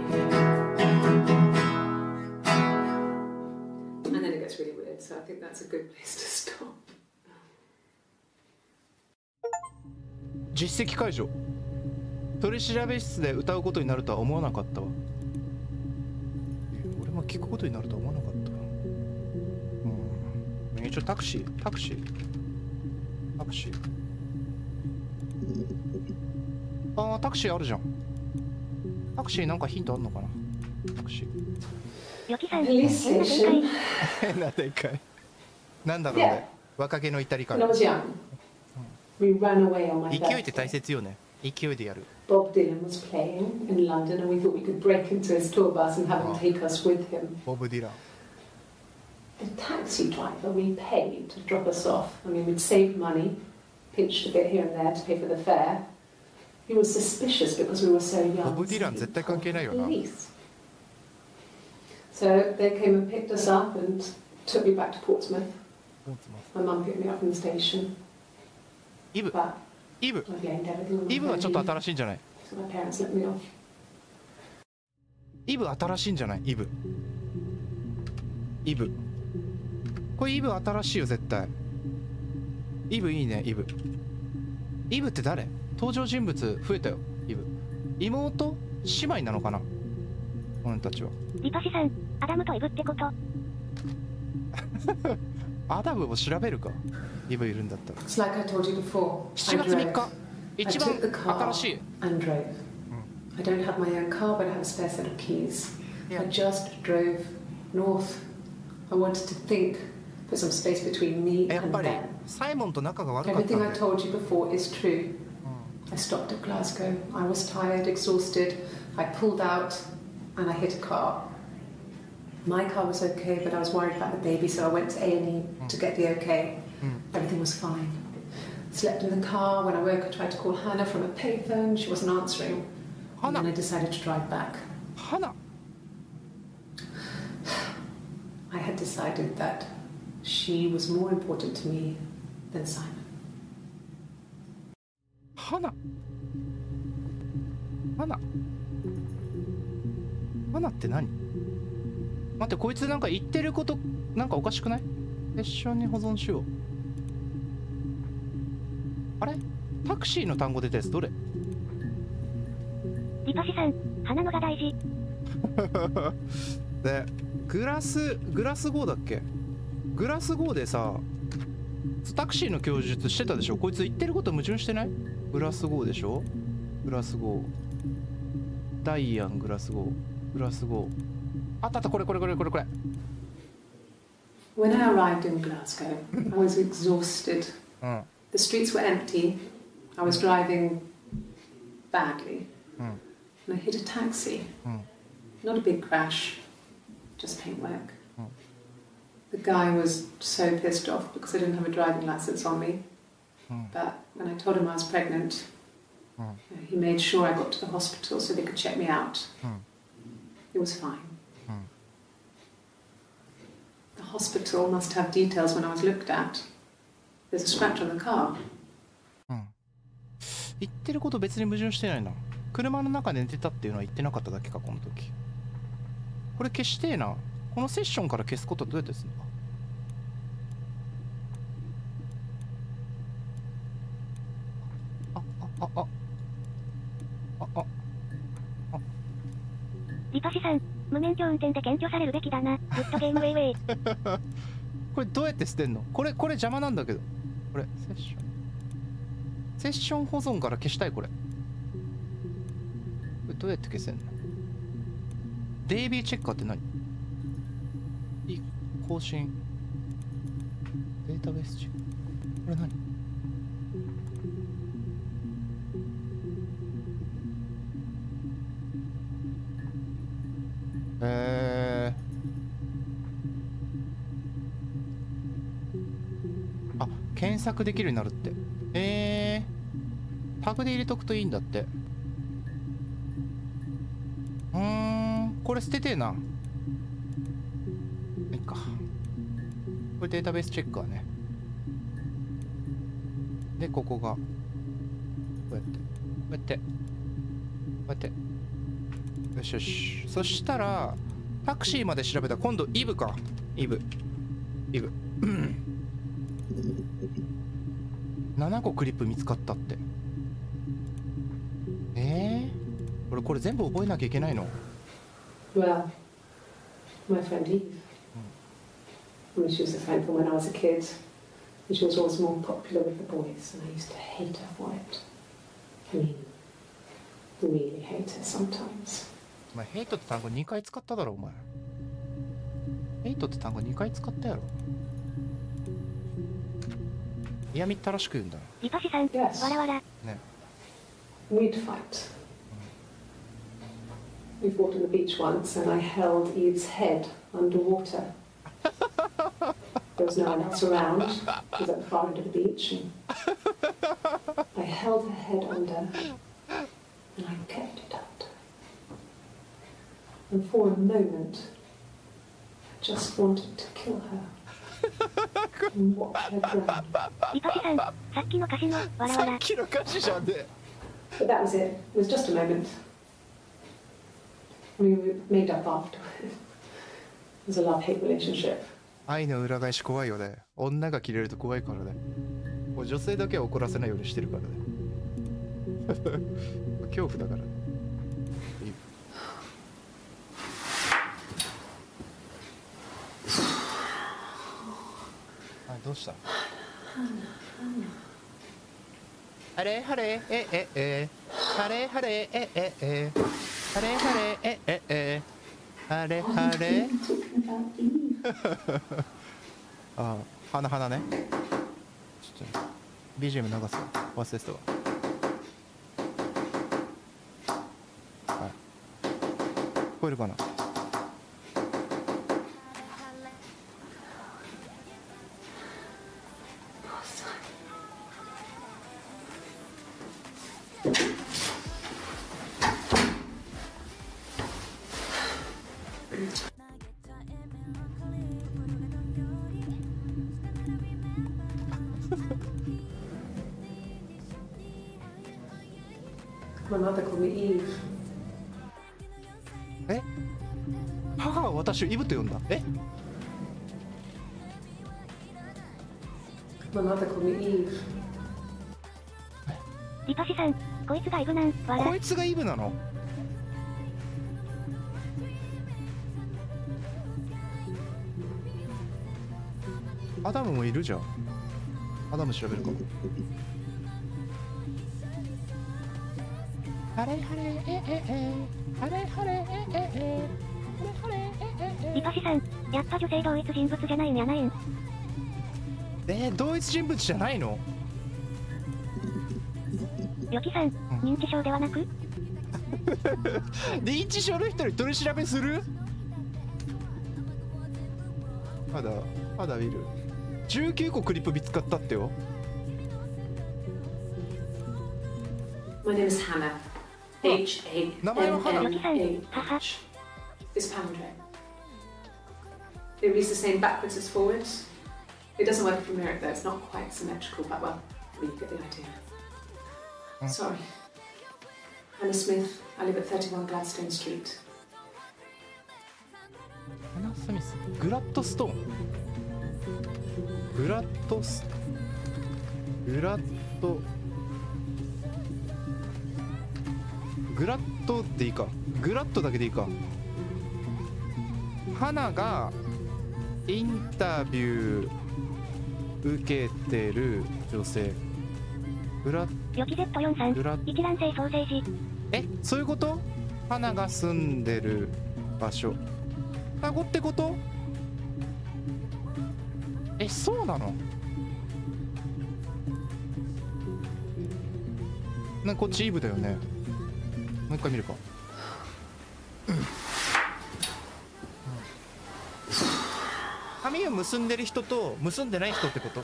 S4: And then it gets really weird, so I think that's a good place to stop.
S2: 実績解除。取り調べ室で歌うことになるとは思わなかったわ。俺も聞くことになるとは思わなかったわ。うん。一応タクシー、タクシー。タクシー。ああ、タクシーあるじゃん。タクシーなんかヒントあんのかな。タクシー。
S1: よきさん、
S4: Police
S1: 変な展開。
S4: station.
S2: 変な展開。なんだろうね。若気の至りか
S4: When I
S2: ら。
S4: was young, we ran away on my
S2: 勢いって大
S4: birthday.
S2: 切よね。勢いでやる。
S4: Bob Dylan was playing in London, and we thought we could break into his tour bus and have him
S2: Wow.
S4: take us with him.
S2: ボブ・ディラン。
S4: The taxi driver we paid to drop us off. I mean, we'd saved money, pinched a bit here and there to pay for the fare. He was suspicious because we were so young.
S2: ボブ・ディラン絶対関係ないよな。
S4: Police. So they came and picked us up and took me back to Portsmouth. My mum picked me up from the station.
S2: イブ、
S4: But
S2: イブ、
S4: I blamed everything on
S2: イブはちょっと
S4: my
S2: 新しいんじゃない？
S4: So my parents let me off.
S2: イブ新しいんじゃない？イブ。イブ。これイブ新しいよ絶対。イブいいね、イブ。イブって誰？登場人物増えたよ、イブ。妹？姉妹なのかな？俺たちは。
S1: リパシさん、アダムとイブってこと？
S2: アダムを調べるか。イブいるんだったら。
S4: It's like I told you before.
S2: しちがつみっか。
S4: I
S2: 一番
S4: took the car
S2: 新しい。
S4: and drove. I don't have my own car, but I have a spare set of keys.
S2: Yeah.
S4: I just drove north. I wanted to think, put some space between me
S2: やっ
S4: and
S2: ぱり
S4: them.
S2: サイモンと仲が悪かったん
S4: Everything
S2: だ
S4: I
S2: よ。
S4: told you before is true. I stopped at Glasgow. I was tired, exhausted. I pulled out and I hit a car. My car was okay, but I was worried about the baby, so I went to A and E to get the okay. Everything was fine. Slept in the car. When I woke, I tried to call Hannah from a payphone. She wasn't answering. And then I decided to drive back.
S2: 花。
S4: I had decided that she was more important to me than Simon.
S2: 花。花。花って何？待って、こいつなんか言ってることなんかおかしくない？セッションに保存しよう。あれ？タクシーの単語出たやつどれ？
S1: リパシさん、花のが大事。
S2: で、グラス、グラスゴーだっけ？グラスゴーでさ、タクシーの供述してたでしょ？こいつ言ってること矛盾してない？グラスゴーでしょ？グラスゴー。ダイアン、グラスゴー。グラスゴー。あったあった、これこれこれこれこれ。
S4: When I arrived in Glasgow, I was exhausted.
S2: うん
S4: The streets were empty. I was driving badly.
S2: うん
S4: And I hit a taxi.
S2: うん
S4: Not a big crash, just paintwork.
S2: Hmm.
S4: The guy was so pissed off because I didn't have a driving license on me.
S2: Hmm.
S4: But when I told him I was pregnant,
S2: Hmm.
S4: you know, he made sure I got to the hospital so they could check me out.
S2: Hmm.
S4: It was fine.
S2: Hmm.
S4: The hospital must have details when I was looked at. There's a scratch on the car.
S2: うん言ってること別に矛盾してないな。車の中で寝てたっていうのは言ってなかっただけか、この時。これ消してえな。このセッションから消すことどうやってするのか。ああああああ
S1: リパシさん、無免許運転で検挙されるべきだな。グッドゲームウェイウェイ。
S2: これどうやって捨てんの？これこれ邪魔なんだけど。これセッションセッション保存から消したい。これこれどうやって消せんの？デイビーチェッカーって何？い更新データベースチェック。これ何？えー、あ、検索できるようになるって。えー、タグで入れとくといいんだって。うーん、これ捨ててえな。いいか。これデータベースチェッカーね。で、ここがこうやってこうやってこうやってよしよし。そしたらタクシーまで調べたら今度イブか。イブイブななこクリップ見つかったって。えー、俺これ全部覚えなきゃいけないの？
S4: Well, my friend Eve. I mean, she was a friend from when I was a kid. And she was always more popular with the boys, and I used to hate her for it. I mean, really hate her sometimes.
S2: お前ヘイトって単語にかい使っただろお前。ヘイトって単語にかい使ったやろ。嫌みったらしく言うんだ。
S1: リパシさん、
S4: Yes.
S1: わらわら。
S2: ね。
S4: We'd fight. We fought on the beach once, and I held Eve's head underwater. There was no one else around. She was at the far end of the beach, and I held her head under, and I kept it under. And for a moment, I just wanted to kill her and watch her drown.
S1: リパシさん、さっきの歌詞のわらわ
S2: さっ
S1: ら。
S2: きの歌詞じゃんね。
S4: But that was it. It was just a moment. We made up after. It was a love-hate relationship.
S2: 愛の裏返し怖いよね。女が切れると怖いからね。もう女性だけは怒らせないようにしてるからね。恐怖だからね。いいあ、どうした？あれはれえええはれはれえええはれはれえええはれはれああ、花花ね。ちょっと ビージーエム 流すわ。忘れてたわ。はい。聞こえるかな？
S4: My mother called me Eve.
S2: え？母は私をイブと呼んだ。え？
S4: My mother called me Eve.
S1: リパシさん、こいつがイブなん、わら。
S2: こいつがイブなの？アダムもいるじゃん。アダム調べるかも。ハレハレえええハレハレえええハレハレえええ
S1: リパシさん、 やっぱ女性同一人物じゃないんやないん。
S2: えー、同一人物じゃないの？
S1: よきさん、認知症ではなく
S2: 認知症の人に取り調べする？まだまだ見る。じゅうきゅうこクリップ見つかったってよ。
S4: My name is Hannah. H A N N A H. This Pandre. It reads the same backwards as forwards. It doesn't work from mirror though. It's not quite symmetrical, but well, you get the idea. Sorry. Hannah Smith. I live at thirty-one Gladstone Street.
S2: ハナ・スミス。グラッドストーン。グラッドスグラッドグラッドでいいか。グラッドだけでいいか。花がインタビュー受けてる女性。グラ
S1: よき ゼットよんじゅうさん
S2: グラ
S1: 一卵性ソーセージ。
S2: え、そういうこと？花が住んでる場所。双子ってこと？え、そうなの？なんかこっちイブだよね。もう一回見るか。髪を結んでる人と結んでない人ってこと？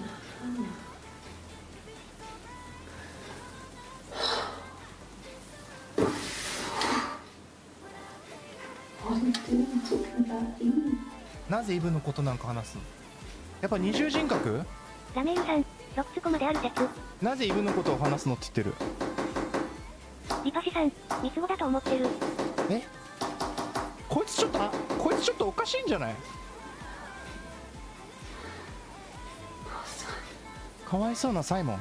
S2: なぜイブのことなんか話すの？やっぱ二重人格？
S1: ラメールさん、ろくつこまである説。
S2: なぜイブのことを話すのって言ってる？
S1: リパシさん、三つ子だと思ってる。
S2: え？こいつちょっと、あ、こいつちょっとおかしいんじゃない？かわいそうなサイモン。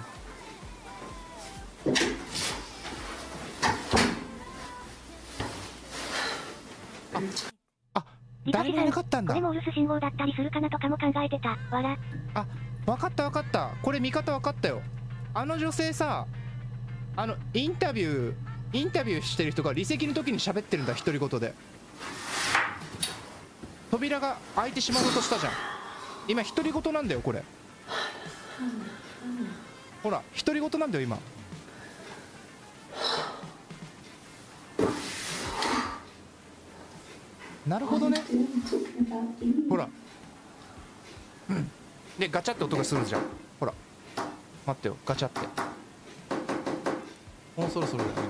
S2: あ、あ、誰もいなかったんだ。
S1: これもウルス信号だったりするかなとかも考えてた。わら。
S2: あ、わかったわかった。これ見方わかったよ。あの女性さ、あのインタビューインタビューしてる人が離席の時に喋ってるんだ、独り言で。扉が開いてしまおうとしたじゃん。今独り言なんだよこれ。ほら独り言なんだよ今。なるほどね。ほら、うん、でガチャって音がするじゃん。ほら待ってよ、ガチャってもうそろそろだよね。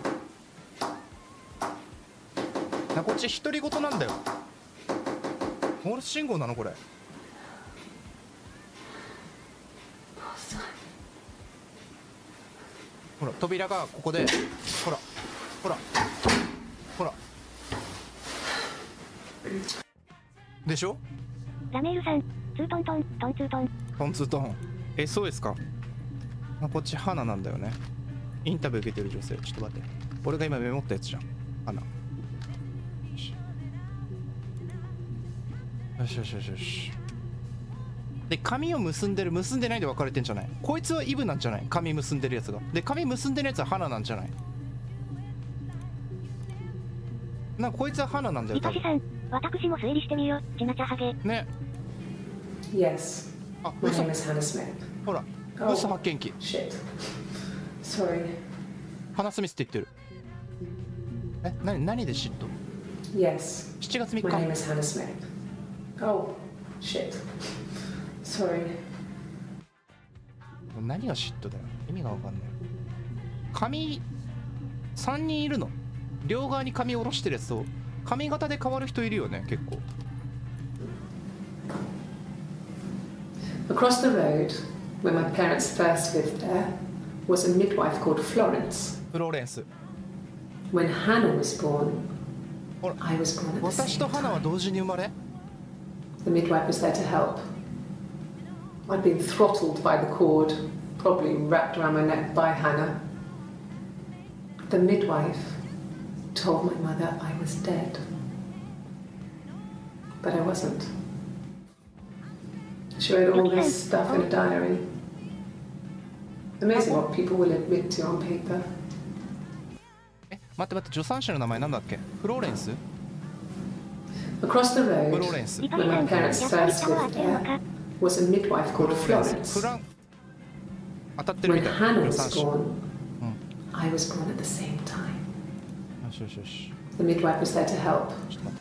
S2: な、こっち独り言なんだよ。モールス信号なのこれ。ほら扉がここで、ほらほらほらでしょ。
S1: ラメールさん、ツートントントンツートン
S2: トンツートン。え、そうですか。あ、こっち花なんだよね。インタビュー受けてる女性。ちょっと待って、俺が今メモったやつじゃん。花。よしよしよしよし。で髪を結んでる結んでないで分かれてんじゃない。こいつはイブなんじゃない。髪結んでるやつが。で髪結んでるやつは花なんじゃない。なんかこいつは花なんだよ
S1: リパシさん、私も推理してみよ。ちなちゃハゲ
S2: ね。
S4: Yes.
S2: あ、
S4: My
S2: 嘘。
S4: name is Hannah Smith.
S2: ほら、嘘発見器。
S4: Shit. Sorry.
S2: 花スミスって言ってる。え、なに、何で嫉妬？
S4: Yes.
S2: しちがつみっ
S4: My
S2: か。
S4: name is Hannah Smith. Oh, shit. Sorry.
S2: 何が嫉妬だよ。意味がわかんない。髪さんにんいるの。両側に髪下ろしてるやつと髪型で変わる人いるよね、結構。
S4: Across the road, where my parents first lived there, was a midwife called Florence.
S2: フローレンス。
S4: When Hannah was born,
S2: ほら、
S4: I was born at the
S2: 私と
S4: same
S2: 花は
S4: time.
S2: 同時に生まれ。
S4: The midwife was there to help. I'd been throttled by the cord, probably wrapped around my neck by Hannah. The midwife told my mother I was dead. But I wasn't. She wrote all this stuff in a diary. Amazing what people will admit to on paper.
S2: え、待って待って、助産師の名前なんだっけ。フローレンス。
S4: Across the
S2: フ
S4: road,
S2: ローレンス
S1: リパ
S4: where
S1: リさ
S4: my
S1: ん、やっぱり
S4: parents
S1: 北は
S4: first
S1: 合
S4: lived
S1: ってるの
S4: there,
S1: か。
S4: was a midwife
S2: フ
S4: called
S2: ローレンスフ
S4: Florence.
S2: ラン当たってる
S4: When
S2: みたい
S4: Hannah
S2: 三
S4: was
S2: 種
S4: born, I was born at the same time.
S2: よしよしよし
S4: The midwife was there to help.
S2: ちょっと待って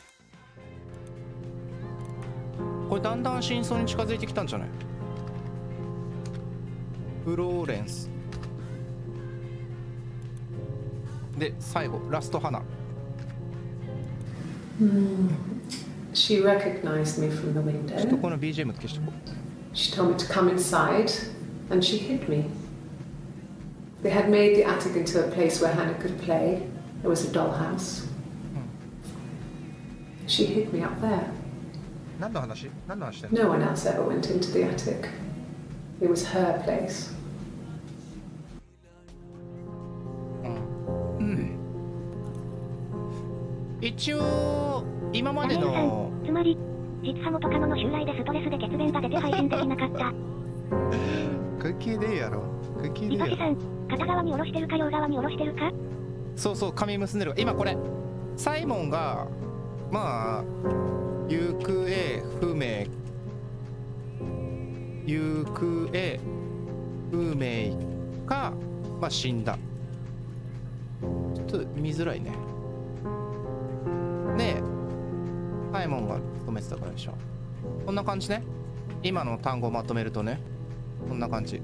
S2: これだんだん真相に近づいてきたんじゃないフローレンスで最後ラスト花
S4: She recognized me from the
S2: ちょっと
S4: window.
S2: この ビージーエム 消してこ
S4: She told me to come inside, and she hid me. They had made the attic into a place where Hannah could play. It was a dollhouse. She hid me up there.
S2: う何の話何の話してんの
S4: No one else ever went into the attic. It was her place.
S2: 一応今まで
S1: ダニエルさ
S2: の
S1: ん、つまり、実は元カノの襲来でストレスで血便が出て配信できなかった。
S2: クッキーでいいやろクッキーでいいやろ
S1: リパシさん、片側に下ろしてるか両側に下ろしてるか。
S2: そうそう髪結んでる今これサイモンがまあ行方不明行方不明かまあ死んだちょっと見づらいねでサイモンが止めてたからでしょこんな感じね今の単語をまとめるとねこんな感じ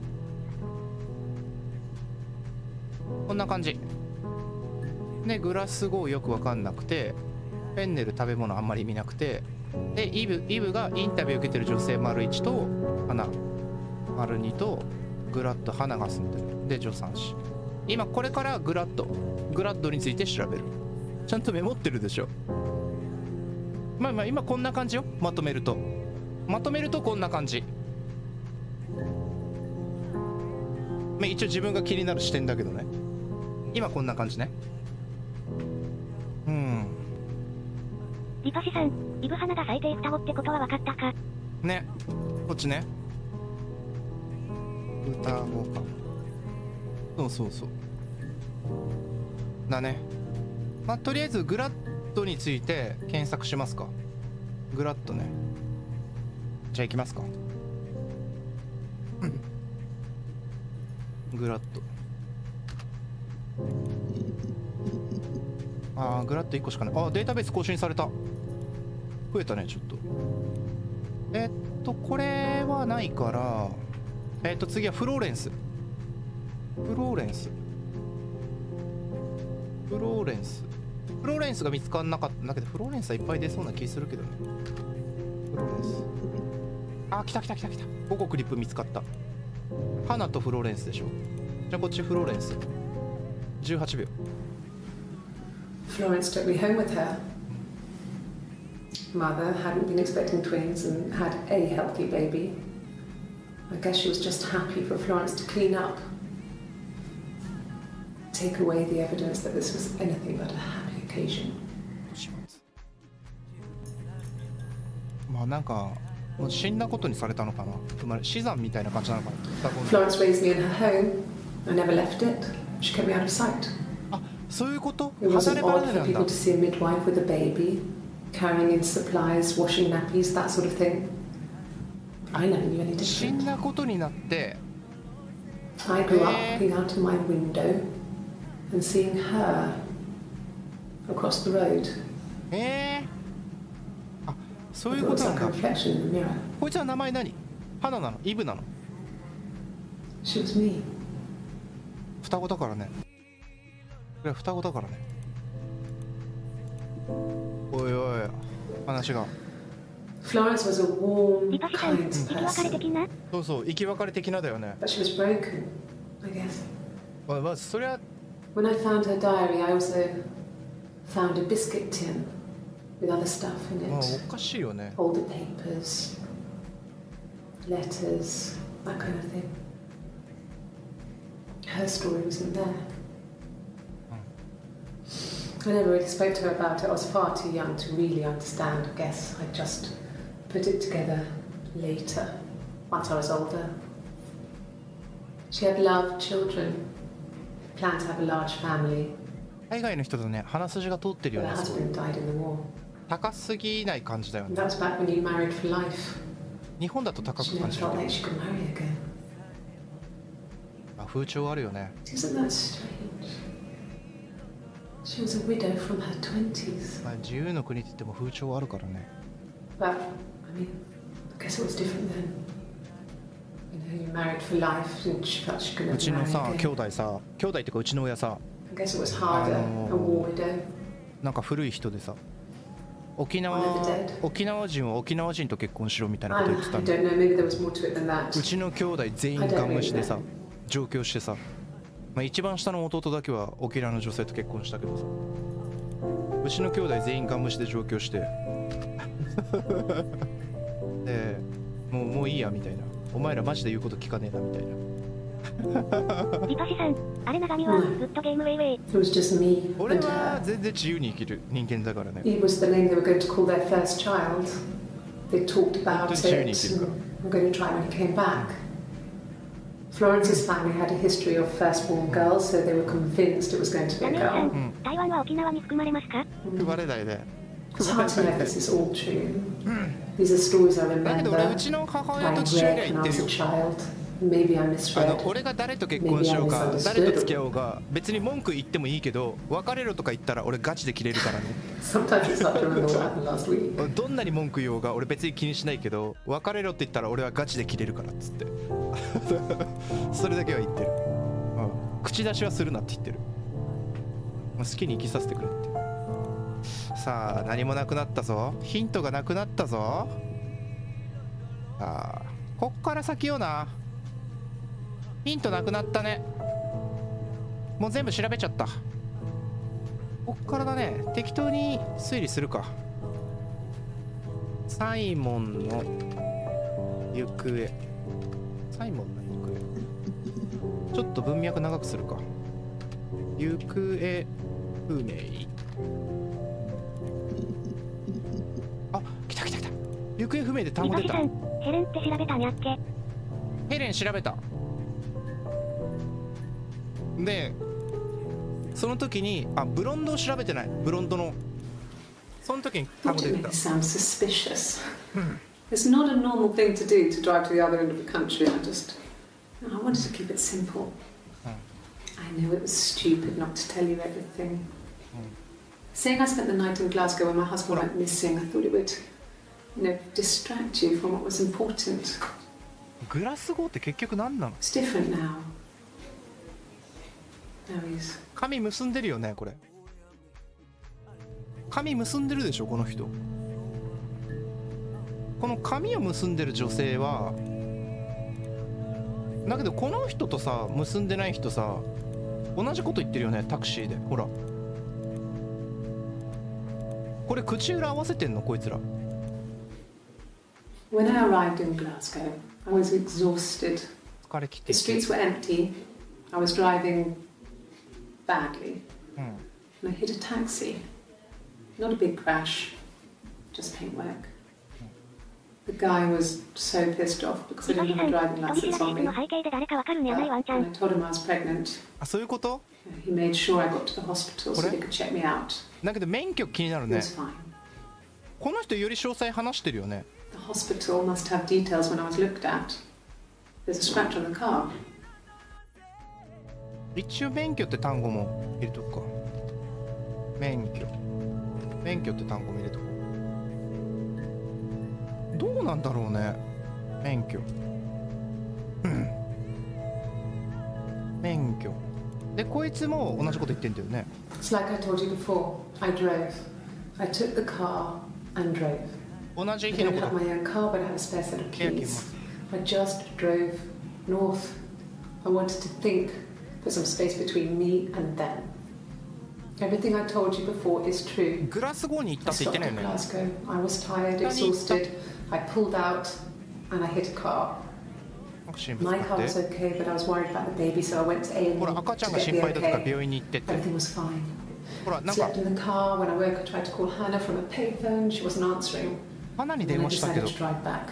S2: こんな感じでグラスゴーよく分かんなくてフェンネル食べ物あんまり見なくてでイブイブがインタビュー受けてる女性丸いちと花丸にとグラッド花が住んでるで助産師今これからグラッドグラッドについて調べるちゃんとメモってるでしょまあまあ今こんな感じよまとめるとまとめるとこんな感じまあ一応自分が気になる視点だけどね今こんな感じねうん
S1: リパシさん、イブ花が最低双子ってことは分かったか。
S2: ねこっちね双子かそうそうそうだねまあとりあえずグラッドについて検索しますかグラッドねじゃあ行きますかグラッドあーグラッドいっこしかないあーデータベース更新された増えたねちょっとえっとこれはないからえっと次はフローレンスフローレンスフローレンスフローレンスが見つからなかったんだけどフローレンスはいっぱい出そうな気するけどねフローレンスあ来た来た来た来たごこクリップ見つかった花とフローレンスでしょじゃあこっちフローレンスじゅうはちびょう
S4: Florence took me home with her. Mother hadn't been expecting twins and had a healthy baby. I guess she was just happy for Florence to clean up. Take away the evidence that this was anything but a happy occasion.
S2: まあなんかもう死んだことにされたのかなつまり死産みたいな感じなのかな
S4: Florence raised me in her home. I never left it. She kept me out of sight.
S2: あそういうこと
S4: It
S2: 離
S4: wasn't
S2: れ離
S4: odd
S2: れ
S4: for
S2: なんだ
S4: people to see a midwife with a baby, carrying in supplies, washing nappies, that sort of thing. I never knew any
S2: 死
S4: different.
S2: んだことになって
S4: I grew up
S2: Eh.
S4: looking out of my window and seeing her across the road.
S2: えー、あそういう
S4: It
S2: こ
S4: was
S2: となん
S4: like a
S2: だ
S4: reflection in the mirror.
S2: こいつは名前何花なのイブなの
S4: She was me.
S2: 双子だからねこれ双子だからねおいおい話が
S4: Florence was a warm,
S1: リパシさん、
S4: kind
S1: 生き別れ
S4: person,
S1: 的な。
S2: そうそう生き別れ的なだよね
S4: but she was broken, I guess.
S2: まあまあそりゃ
S4: When I found her diary, I also found a biscuit tin with other stuff in
S2: まあ
S4: it.
S2: おかしいよね
S4: Older papers, letters, that kind of thing. Her story wasn't there. I never really spoke to her about it. I was far too young to really understand, I guess. I just put it together later, once I was older. She had loved children, planned to have a large family,
S2: 海外の人とね鼻筋が通ってるよ
S4: but
S2: ね
S4: her
S2: すごい
S4: husband died in the war.
S2: 高すぎない感じだよ
S4: And
S2: ね。
S4: that was back when you married for life.
S2: 日本だと高
S4: She
S2: く感
S4: never
S2: じる
S4: felt
S2: け
S4: like she could marry again.
S2: ど、あ、風潮あるよね。
S4: Isn't that strange? She was a widow from her twenties.
S2: まあ、自由の国って言っても風潮あるからね。
S4: But, I mean, I guess it was different then. You know, you married for life and she felt she could
S2: う
S4: never
S2: ちの
S4: marry
S2: さ、兄
S4: again.
S2: 弟さ、兄弟っていうかうちの親さ、
S4: I guess it was harder,
S2: I know.
S4: a war widow.
S2: なんか古い人でさ、沖縄
S4: One of the dead.
S2: 沖縄人は沖縄人と結婚しろみたいなこ
S4: I,
S2: と
S4: I
S2: 言ってたんだ。
S4: don't know, maybe there was more to it than that.
S2: うちの兄弟全員ガン無視でさ、上京してさ、まあ、一番下の弟だけは沖縄の女性と結婚したけどさ、うちの兄弟全員ガン無視で上京してでもうもういいやみたいな、お前らマジで言うこと聞かねえなみたいな。
S1: リパシさん、あれ長見はずっとゲームウェイウェイ。
S4: It was just me
S2: 俺
S4: and
S2: は
S4: her.
S2: 全然自由に生きる人間だからね。
S4: It was the name they were going to call their first child. They talked about
S2: Don't
S4: it
S2: you need to
S4: and were going to try when he came back. Florence's family had a history of firstborn girls, so they were convinced it was going to be
S1: ラ
S4: a
S1: メイさ
S4: girl.
S1: ん、台湾は沖縄に含まれますか？
S2: 配れないで。
S4: It's hard to know if this is all true. These are stories I
S2: だけど俺
S4: remember.
S2: うちの母
S4: I
S2: 親と父親
S4: read
S2: が
S4: when
S2: 言
S4: I
S2: って
S4: was
S2: る
S4: a
S2: よ。
S4: child. Maybe I
S2: あの
S4: misread.
S2: 俺が誰と結婚しようか誰と付き合おうが別に文句言ってもいいけど、別れろとか言ったら俺ガチで切れるからね。
S4: Sometimes it's hard to remember what happened last week.
S2: どんなに文句言おうが俺別に気にしないけど、別れろって言ったら俺はガチで切れるからっつってそれだけは言ってる、うん、口出しはするなって言ってる、まあ、好きに生きさせてくれって。さあ何もなくなったぞ、ヒントがなくなったぞ。さあこっから先よな。ヒントなくなったね。もう全部調べちゃった。こっからだね。適当に推理するか。サイモンの行方。サイモンの行方。ちょっと文脈長くするか。行方不明。あ、来た来た来た。行方不明で単語出た。
S1: リパシさん、ヘレンって調べたんやっけ？
S2: ヘレン調べた。でその時にあブロンドを調べてない。ブロンドのその時に単
S4: Thought
S2: 語
S4: it
S2: 出
S4: made
S2: て
S4: me
S2: た。
S4: sound suspicious. It's not a normal thing to do to drive to the other end of the country. I just, I wanted to keep it simple. I knew it was stupid not to tell you everything. Saying I spent the night in Glasgow when my husband went missing, I thought it would, you know, distract you from what was important.
S2: グラスゴーって結局何なの？
S4: It's different now. Now he's
S2: 髪結んでるよねこれ。髪結んでるでしょこの人。この髪を結んでる女性はだけどこの人とさ結んでない人さ同じこと言ってるよね。タクシーでほらこれ口裏合わせてんのこいつら。
S4: When I arrived in Glasgow, I was exhausted.
S2: 疲れ切って
S4: The
S2: きて
S4: streets were empty. I was driving badly.
S2: うん
S4: And I hit a taxi. Not a big crash, just paintwork. The guy was so pissed off because I
S1: リパ
S4: didn't
S1: シ
S4: have
S1: さ
S4: a
S1: ん、
S4: driving
S1: 取り
S4: license
S1: 調べ
S4: on
S1: 室
S4: me.
S1: の背景で誰かわかるんやない
S4: Uh,
S1: ワンちゃ
S4: and
S1: ん。
S4: I told him I was pregnant.
S2: あそういうこと
S4: He made sure I got to the hospital so they could check me out.
S2: だけど免許気になる
S4: It
S2: ね。
S4: was fine.
S2: この人より詳細話してるよね。
S4: The hospital must have details when I was looked at. There's a scratch on the car.
S2: 一応免許って単語も入れとくか。免許免許って単語も入れとこう。どうなんだろうね免許。うん免許でこいつも同じこと言ってんだよね。
S4: It's like I told you before. I drove. I took the car and drove.
S2: 同じ
S4: I
S2: 日の
S4: don't
S2: こ
S4: have
S2: と。
S4: my own car, but I have a spare set of
S2: Yeah,
S4: keys. I just drove north. I wanted to think, put some space between me and them. Everything I told you before is true.
S2: グラスゴーに行った
S4: I
S2: って言って
S4: stopped
S2: ないよ
S4: at
S2: ね。
S4: Glasgow. I was tired,
S2: Danny,
S4: exhausted. I pulled out and I hit a car.
S2: なんか心配
S4: My
S2: 使
S4: car
S2: っ
S4: was
S2: て。
S4: okay, but I was worried about the baby, so I went to A and E
S2: ほら赤ちゃ
S4: to
S2: んが
S4: get
S2: 心
S4: the
S2: 配だったから
S4: okay.
S2: 病院に行ってって。
S4: Everything was fine.
S2: ほらなん
S4: Slept
S2: か
S4: in the car. When I woke, I tried to call Hannah from a payphone. She wasn't answering.
S2: 花に
S4: And
S2: 電
S4: then I
S2: 話したけ
S4: decided
S2: ど
S4: to drive back.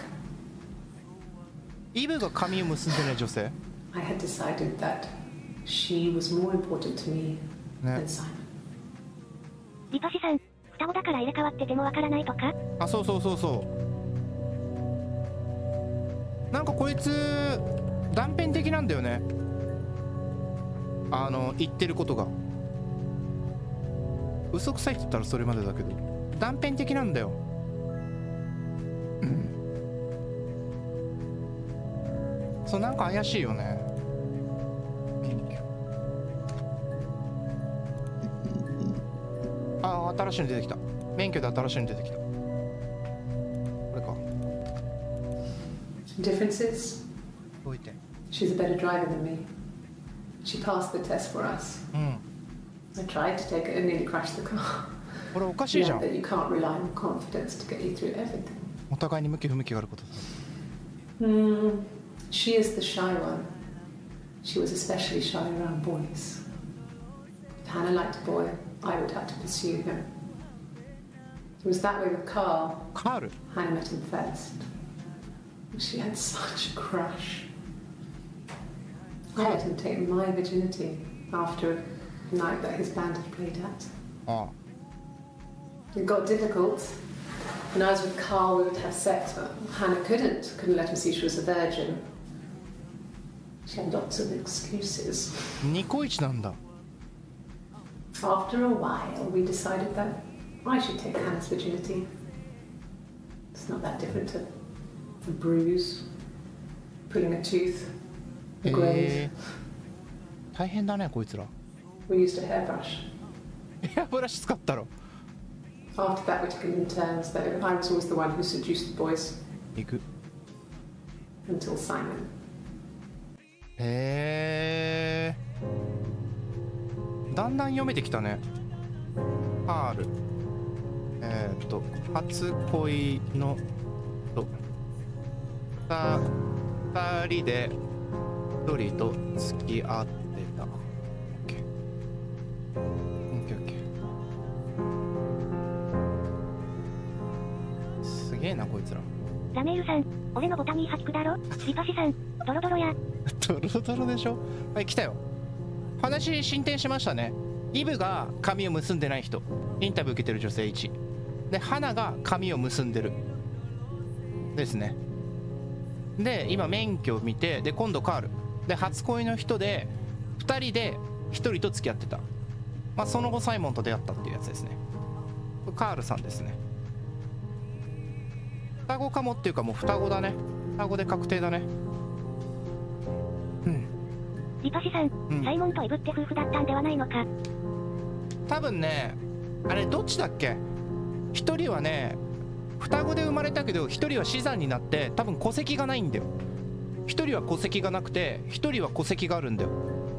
S2: イブが髪を結んでない女性
S4: I had decided that she was more important to me
S2: ね
S4: than Simon.
S1: リパシさん、蓋双子だから入れ替わっててもわからないとか。
S2: あ、そうそうそうそう。なんかこいつ断片的なんだよね、あの言ってることが。嘘くさいって言ったらそれまでだけど断片的なんだよ。うん、そう、なんか怪しいよね。免許、ああ、新しいの出てきた。免許で新しいの出てきた。これか。
S4: Differences?
S2: どういて
S4: She's a better driver than me. She passed the test for us.
S2: うん。
S4: I tried to take it and nearly crashed the car.
S2: これおかしいじゃ
S4: Yeah,
S2: ん。
S4: that you can't rely on confidence to get you through everything.
S2: お互いに向き不向きがあることだ。
S4: Hmm. She is the shy one. She was especially shy around boys. If Hannah liked a boy, I would have to pursue him. It was that way with Carl.
S2: カール
S4: Hannah met him first. She had such a crush. I let him take my virginity after a night that his band had played at.
S2: あ
S4: It got difficult. When I was with Carl, we would have sex, but Hannah couldn't. Couldn't let him see she was a virgin. She had lots of excuses.
S2: あ、ニコイチなんだ。
S4: After a while, we decided that I should take Hannah's virginity. It's not that different to a bruise, pulling a tooth, a grave.
S2: えー、大変だねこいつら。
S4: We used a hairbrush.
S2: エアブラシ使ったろ。
S4: After that, we took it in turns, though. I was always the one who seduced the boys.
S2: いく。
S4: Until Simon.
S2: へえ。だんだん読めてきたね。ハール。えー、っと初恋のとさ二人で一人と付き合ってた。オッケー。オッケーオッケー。すげえなこいつら。
S1: ラメールさん、俺のボタニーハックだろ。リパシさん、ドロドロや。
S2: ドロドロでしょ。はい、来たよ。話進展しましたね。イブが髪を結んでない人、インタビュー受けてる女性いちで、花が髪を結んでるですね。で今免許を見て、で今度カールで初恋の人でふたりでひとりと付き合ってた。まあその後サイモンと出会ったっていうやつですね。これカールさんですね。双子かもっていうか、もう双子だね。双子で確定だね。うん。
S1: リパシさん、うん、サイモンとイブって夫婦だったんではないのか。
S2: 多分ね、あれどっちだっけ。一人はね双子で生まれたけど、一人は死産になって、多分戸籍がないんだよ。一人は戸籍がなくて、一人は戸籍があるんだよ。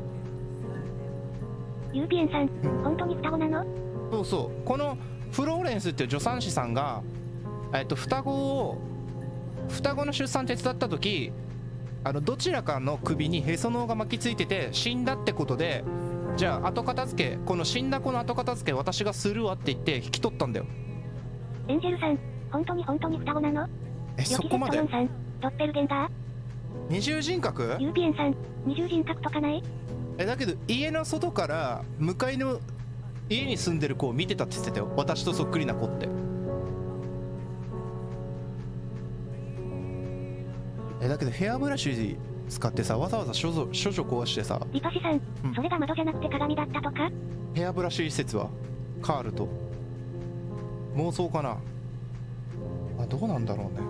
S1: ユーピエンさん、うん、本当に双子なの？
S2: そうそう。このフローレンスっていう助産師さんが、えっと双子を双子の出産手伝った時、あのどちらかの首にへその緒が巻きついてて死んだってことで、じゃあ後片付け、この死んだ子の後片付け私がするわって言って引き取ったんだよ。
S1: エンジェルさん、本当に本当に双子なの？
S2: え、そこまで？
S1: ヨキセットヨンさん、ドッペルゲンガー？
S2: 二重人格？
S1: ユーピエンさん、二重人格とかない？
S2: え、だけど家の外から向かいの家に住んでる子を見てたって言ってたよ。私とそっくりな子って。え、だけどヘアブラシ使ってさ、わざわざ処女処女壊してさ。
S1: リパシさん、うん、それが窓じゃなくて鏡だったとか？
S2: ヘアブラシ施設はカールと妄想かなあ。どうなんだろうね。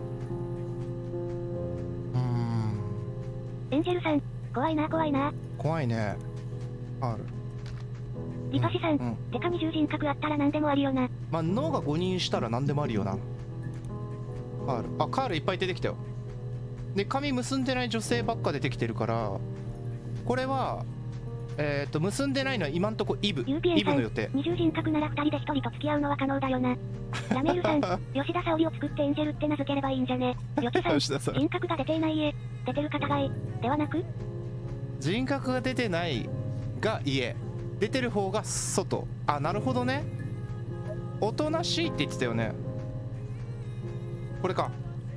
S2: うーん。
S1: エンジェルさん、怖いな怖いな。
S2: 怖いねカール。
S1: リパシさん、うん、てか二重人格あったら何でもありよな。
S2: まあ脳がごにんしたら何でもありよな。カール、あ、カールいっぱい出てきたよ。で髪結んでない女性ばっか出てきてるから、これはえっと結んでないのは今んとこイブ。イブの予定。
S1: 二重人格ならふたりでひとりと付き合うのは可能だよな。ラメールさん、吉田沙保里を作ってエンジェルって名付ければいいんじゃね。ヨキさん、人格が出ていない家、出てる方がいではなく、
S2: 人格が出てないが家、出てる方が外。あ、なるほどね。おとなしいって言ってたよね。これか。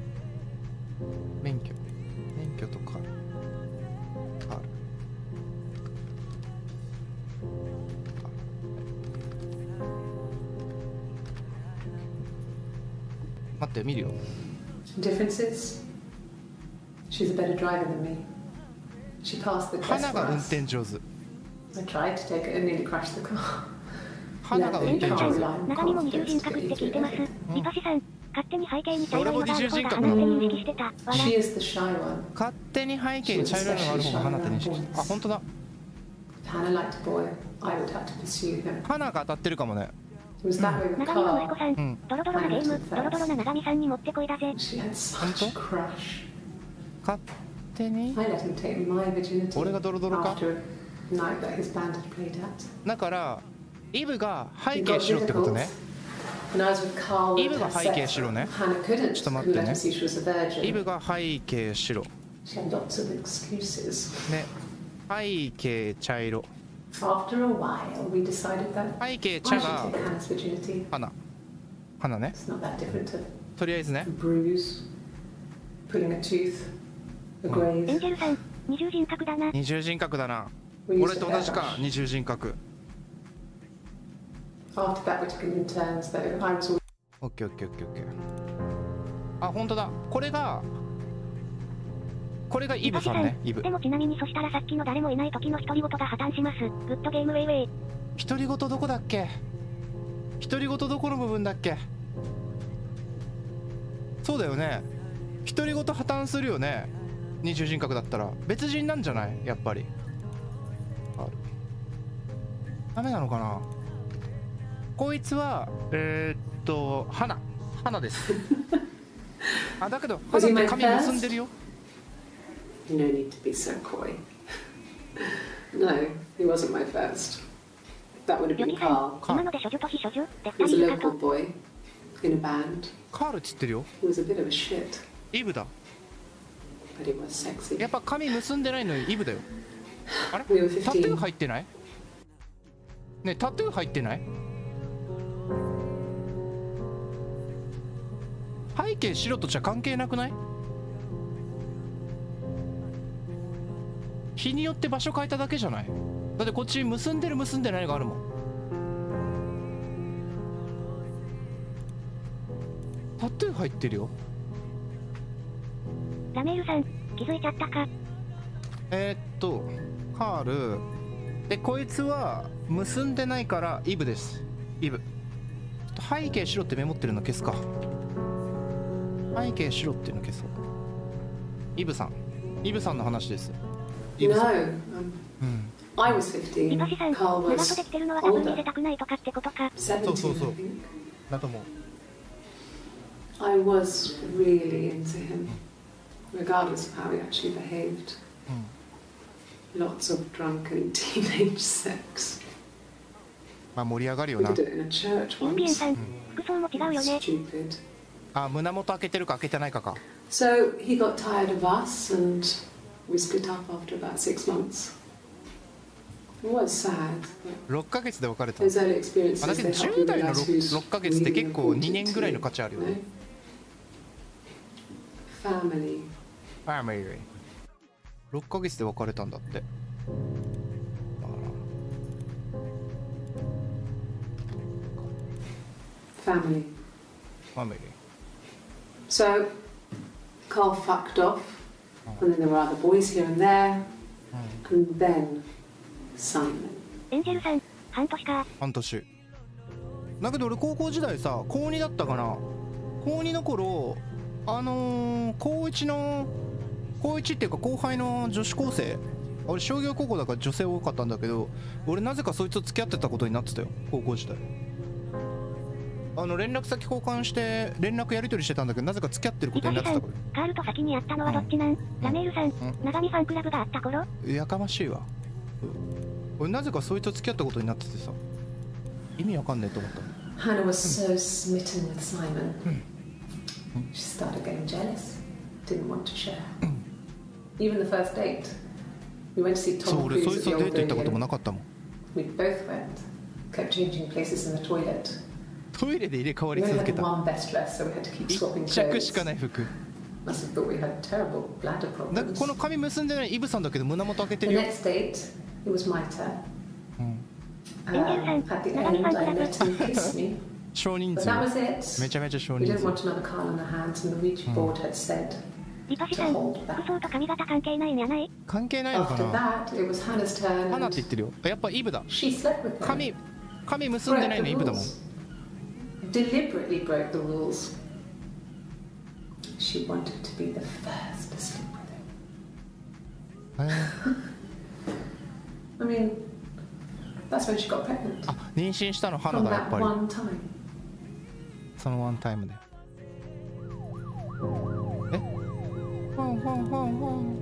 S2: 免許免許とかある。 待って見るよ。
S4: Differences? She's a better driver than me. She passed the
S2: 花
S4: test
S2: が
S4: for
S2: 運
S4: us.
S2: 転上手。
S4: I tried to take it and nearly crashed the car.
S2: 花が運転上手。
S1: 長身も二重人格って聞いてます。リパシさん、勝手に背景に茶色いのがある方が花って認識してた。わら。
S4: She is the shy one.
S2: 勝手に背景に茶色いのがある方が花って認識して。あ、本当だ。
S4: If Hannah liked a boy, I would have to pursue him.
S2: 花が当たってるかもね。
S4: It was that way with
S1: 長身の息子
S4: Carl.
S1: さん、ドロドロなゲーム、ドロドロな長身さんに持ってこいだぜ。
S4: She had such a crush.
S2: 勝手に
S4: I let him take my virginity
S2: 俺がドロドロか
S4: after a night that his band had played at.
S2: だからイブが背
S4: It
S2: 景
S4: got
S2: しろってこと
S4: difficult.
S2: ね。
S4: When I was with Carl,
S2: イ
S4: we
S2: ブ
S4: would
S2: が
S4: have
S2: 背景
S4: sex.
S2: しろね。
S4: Hannah couldn't.
S2: ちょっと待
S4: Couldn't
S2: ってね。
S4: let him see she was a virgin.
S2: イブが背景白。
S4: She had lots of excuses.
S2: ね。背景茶色。
S4: After a while, we decided that
S2: 背景
S4: I
S2: 茶
S4: should
S2: が
S4: take Hannah's virginity.
S2: 花。花ね。
S4: It's not that different to
S2: とりあえずね
S4: a。bruise, pulling a tooth, a
S1: エン
S4: grave.
S1: ジェルさん、二重人格だな。
S2: 二重人格だな。
S4: We used
S2: 俺
S4: to
S2: と同じか
S4: hairbrush.
S2: 二重人格。
S4: After that, we took it in turns. Though I was always
S2: オッケーオッケーオッケーオッケー。あ、本当だ。これがこれがイ
S1: リパシさん
S2: ブさんね。イブ。
S1: でもちなみにそしたらさっきの誰もいない時の独り言が破綻します。グッドゲームウェイウェイ。
S2: 独り言どこだっけ？独り言どこの部分だっけ？そうだよね。独り言破綻するよね。二重人格だったら別人なんじゃない？やっぱり。ある。ダメなのかな？こいつはえー、っと花花です。あだけど花って髪結んでるよ。
S4: no need to be so coy. No, he wasn't my first. That would have
S1: ヨ
S4: been
S1: キさん、
S4: Carl.
S1: 今ので処女と非処女で
S4: He
S1: 二
S4: was
S1: 人
S4: a
S1: 以下
S4: local
S1: と。
S4: boy in a band.
S2: カールっつってるよ。
S4: He was a bit of a shit,
S2: イブだ。
S4: but he was sexy.
S2: やっぱ髪結んでないのにイブだよ。あれ？
S4: We were
S2: タトゥー
S4: fifteen.
S2: 入ってない？ね、タトゥー入ってない？背景白とじゃ関係なくない？日によって場所変えただけじゃない？だってこっち結んでる結んでないがあるもん。タトゥー入ってるよ。
S1: ラメールさん、気づいちゃったか。
S2: えー、っとカールでこいつは結んでないからイブです。イブ。ちょっと背景白ってメモってるの消すか。背景白っていうの消そう。イブさん。イブさんの話です。イブ
S4: No,
S2: さん。
S4: um,
S2: うん。
S4: I was fifteen.
S1: リパシさん、
S4: Carl
S1: 長
S4: was
S1: 袖着てるのは多分見
S4: older,
S1: せたくないとかってことか。
S4: seventeen,
S2: so, so.
S4: I think.
S2: だと思う。
S4: I was really into him, regardless of how he actually behaved.
S2: うん。
S4: Lots of drunken teenage sex.
S2: まあ盛り上がるよ
S4: We
S2: な。
S4: did it in a church
S1: インビエン
S4: once.
S1: さん、服装も違うよね。
S4: Stupid.
S2: あ、胸元開けてるか開けてないかか。
S4: So he got tired of us and we split up after about six months. It was sad. But
S2: ろっかげつで別れた。
S4: those early experiences
S2: あだけど
S4: they help
S2: じゅ
S4: you
S2: う代の
S4: realize who's
S2: ろっかげつって結構
S4: really
S2: にねん
S4: important
S2: ぐらい
S4: to
S2: の価値あるよ
S4: you,
S2: ね。
S4: know? Family.
S2: ファミリー。ろっかげつで別れたんだって。だから
S4: Family.
S2: ファミリー。
S4: So Carl fucked off, and then there were other boys here and there, and then Simon.
S1: エンジェルさん、半年か。
S2: 半年。だけど俺高校時代さ、高にだったかな。高にの頃、あのー、高いちの高いちっていうか後輩の女子高生、俺商業高校だから女性多かったんだけど、俺なぜかそいつと付き合ってたことになってたよ、高校時代。あの連絡先交換して連絡やり取りしてたんだけど、なぜか付き合ってるこ
S1: リパシさん
S2: とになってたこ、
S1: カールと先にやったのはどっちなん、ラメールさん、長見ファンクラブがあった頃。
S2: れ。やかましいわ。俺なぜかそいつと付き合ったことになっててさ、意味わかんねえと思った。
S4: Hannah was so smitten with Simon. She started getting jealous. Didn't want to share. Even the first date, we went to see
S2: そう、
S4: Tom
S2: 俺そ
S4: Cruise
S2: い
S4: at
S2: つ
S4: the
S2: とデー
S4: old
S2: ト行ったことも
S4: rodeo.
S2: なかったもん。
S4: We both went. Kept changing places in the toilet.
S2: トイレで入れ替わ
S4: We
S2: り
S4: only
S2: 続け
S4: had
S2: た。
S4: one best dress, so we had to keep
S2: 一
S4: swapping
S2: 着し
S4: clothes.
S2: かない服。
S4: Must have thought we had terrible bladder
S2: だから
S4: problems.
S2: この髪結んでないイブさんだけど胸元開けて
S4: The
S2: るよ。
S4: next date, it was my turn.
S2: うん。
S4: Um, at the end, I let him kiss me.
S2: 少人
S4: But
S2: 数
S4: that was it.
S2: めちゃめちゃ少
S4: We
S2: 人
S4: didn't
S2: 数
S4: want another Carl on our hands, and the Ouija board had said
S1: リパシさん、服装と髪型関係ないんやない？
S2: 関係ないのか
S4: after
S2: な。
S4: that it was Hannah's turn.
S2: 花っ
S4: And
S2: て言ってるよ。やっぱイブだ。
S4: she slept with him.
S2: 髪髪結んでないのイブだもん。
S4: Deliberately broke the rules. She wanted to be the first to sleep with him.
S2: へー
S4: I mean, that's when she got pregnant.
S2: あ、妊娠したの花
S4: From
S2: だやっ
S4: that
S2: ぱり。
S4: one time.
S2: そのワンタイムで。え？ワンワンワンワン。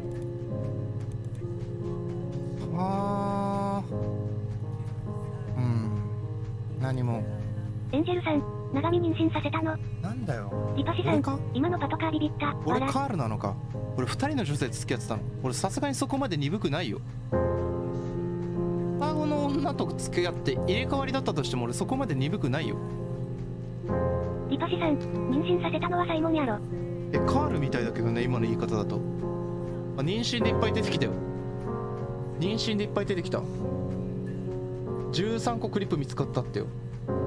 S2: はあ。うん。何も。
S1: エンジェルさん、長見妊娠させたの。
S2: なんだよ。
S1: リパシさん
S2: 俺か、
S1: 今のパトカービビった。笑
S2: 俺カールなのか。俺二人の女性と付き合ってたの。俺さすがにそこまで鈍くないよ。双子の女と付き合って入れ替わりだったとしても俺そこまで鈍くないよ。
S1: リパシさん、妊娠させたのはサイモンやろ。
S2: え、カールみたいだけどね、今の言い方だと。あ、妊娠でいっぱい出てきたよ。妊娠でいっぱい出てきた。じゅうさんこクリップ見つかったってよ。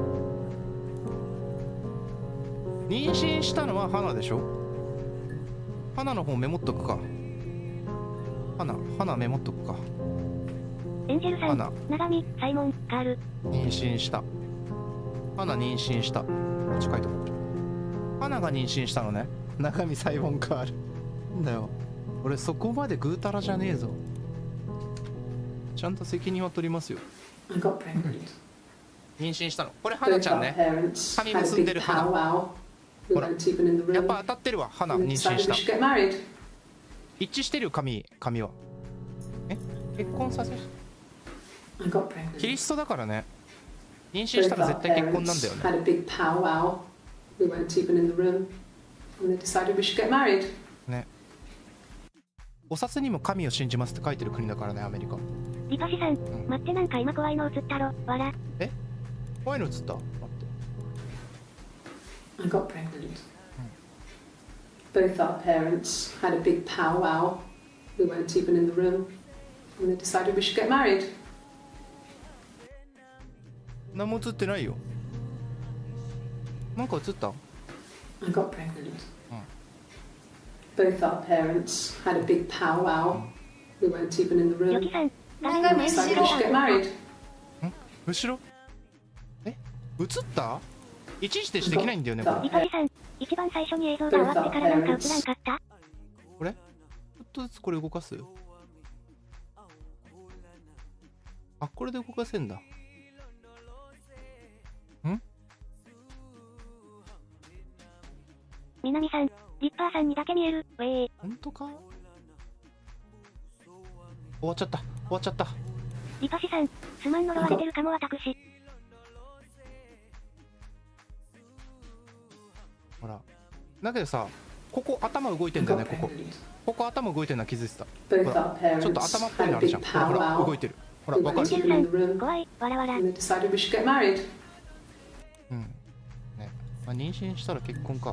S2: 妊娠したのは花でしょ。花の方メモっとくか。花、花メモっとくか。
S1: エンジェルさん、
S2: 花
S1: 長見、サイモン、カール。
S2: 妊娠した。花妊娠した。こっち書いとこう。花が妊娠したのね。中身サイモンカール。なんだよ。俺そこまでぐうたらじゃねえぞ。ちゃんと責任は取りますよ。
S4: I got pregnant.
S2: 妊娠したの。これ花
S4: Both
S2: ちゃん
S4: our
S2: ね。
S4: parents
S2: 髪
S4: had a
S2: 結んで
S4: big
S2: る花。
S4: powwow. We
S2: ほら
S4: weren't even in the
S2: やっ
S4: room.
S2: ぱ当たってるわ。花
S4: And
S2: 妊
S4: we
S2: 娠
S4: decided
S2: し
S4: we
S2: た。
S4: should get married.
S2: 一致してるよ髪髪は。え、結婚させ
S4: I got pregnant.
S2: キリストだからね。妊娠した
S4: Both
S2: ら
S4: our
S2: 絶対結婚なん
S4: parents
S2: だよね。
S4: had a big powwow. We weren't even in the room. And they decided we should get married.
S2: ね。お札にも神を信じますって書いてる国だからね、アメリカ。
S1: リパシさん、待ってなんか今怖いの映ったろ。笑。
S2: え、怖いの映った？待って。
S4: I got pregnant. Both our parents had a big powwow. We weren't even in the room. And they decided we should get married.
S2: 何も映ってないよ。なんか映った？
S4: I got pregnant. Both our parents had a big powwow. We weren't even in the
S1: ヨ
S4: room.
S1: キさん、画面
S3: 長見
S1: の前に
S4: Decided we should get married.
S2: 後ろ？え、映った？一時停止できないんだよね、これ。
S1: リパシさん、一番最初に映像が終わってからなんか映らんかった？
S2: これ？ちょっとずつこれ動かす？あ、これで動かせんだ。ん？
S1: 南さん、リッパーさんにだけ見える。ウェー。
S2: 本当か？終わっちゃった。終わっちゃった。
S1: リパシさん、すまん呪われてるかも私。
S2: ほら。だけどさ、ここ頭動いてん
S4: I
S2: だよ
S4: got
S2: ね、ここ。
S4: pregnant.
S2: ここ頭動いてるのは気づいてた。
S4: Both
S2: ほら
S4: our
S2: ちょっと
S4: parents
S2: 頭っぽい
S4: had
S2: の
S4: a
S2: あるじゃ
S4: big
S2: ん。ほらほら、
S4: powwow.
S2: 動いてる。ほら、わか
S4: We
S2: る？
S4: weren't even in the room.
S1: 怖い、わらわら。
S4: And they decided we should get married.
S2: うん。ね。まあ、妊娠したら結婚か。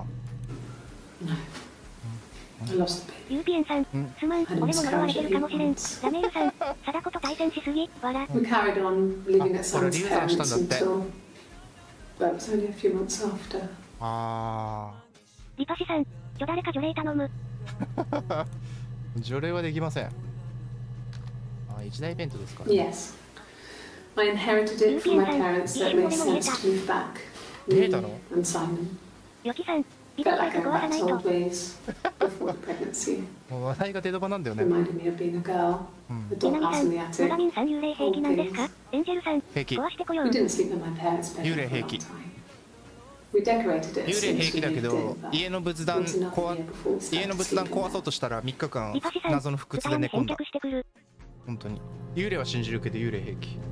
S4: I lost the baby.
S1: ユーピエンさん、すまん、俺も呪われてるかもしれん。ラメールさん、貞子と対戦しすぎ、わら。
S4: We carried on living at
S2: Ah,
S4: Sam's
S2: ora
S4: parents
S2: riesce a stare.
S4: until. But it was only a few months after.
S2: あ
S1: リパシさん、ちょ誰か除霊頼む。
S2: あ。除霊はできません。あ、一大イベントですから、ね。
S4: Yes. I inherited it from my parents, so it made sense to move back. Me and Simon.
S1: ヨキさん、ビデオ
S4: Felt
S1: サイ
S4: like
S1: ト
S4: going
S1: 壊さ
S4: back
S1: ない
S4: to
S1: と。
S4: old ways before the pregnancy.
S2: もう話題が出場なんだよね。
S4: Reminded me of being a girl. The
S1: 南
S4: dollhouse
S1: さ
S4: in
S1: ん、
S4: the
S1: 長
S4: attic.
S1: 見さん幽霊兵器なんですか？エンジェルさん、
S2: 平気。
S1: 壊してこよ
S4: We
S1: う。
S4: didn't sleep in my parents' bedroom
S2: 幽霊
S4: for a
S2: 兵器。
S4: long time. We decorated it
S2: 幽
S4: as
S2: 霊
S4: soon
S2: 平
S4: as
S2: 気
S4: we
S2: だけ
S4: moved
S2: ど
S4: in, but
S2: 家の仏壇
S4: it was enough
S2: 壊
S4: a year before we
S2: 家
S4: started
S2: の仏壇
S4: sleeping
S2: 壊そう
S4: there.
S2: としたらみっかかん
S1: リパシさん、
S2: 謎の腹痛で寝込んだ。
S1: 返却してくる。
S2: 本当に幽霊は信じるけど幽霊平気。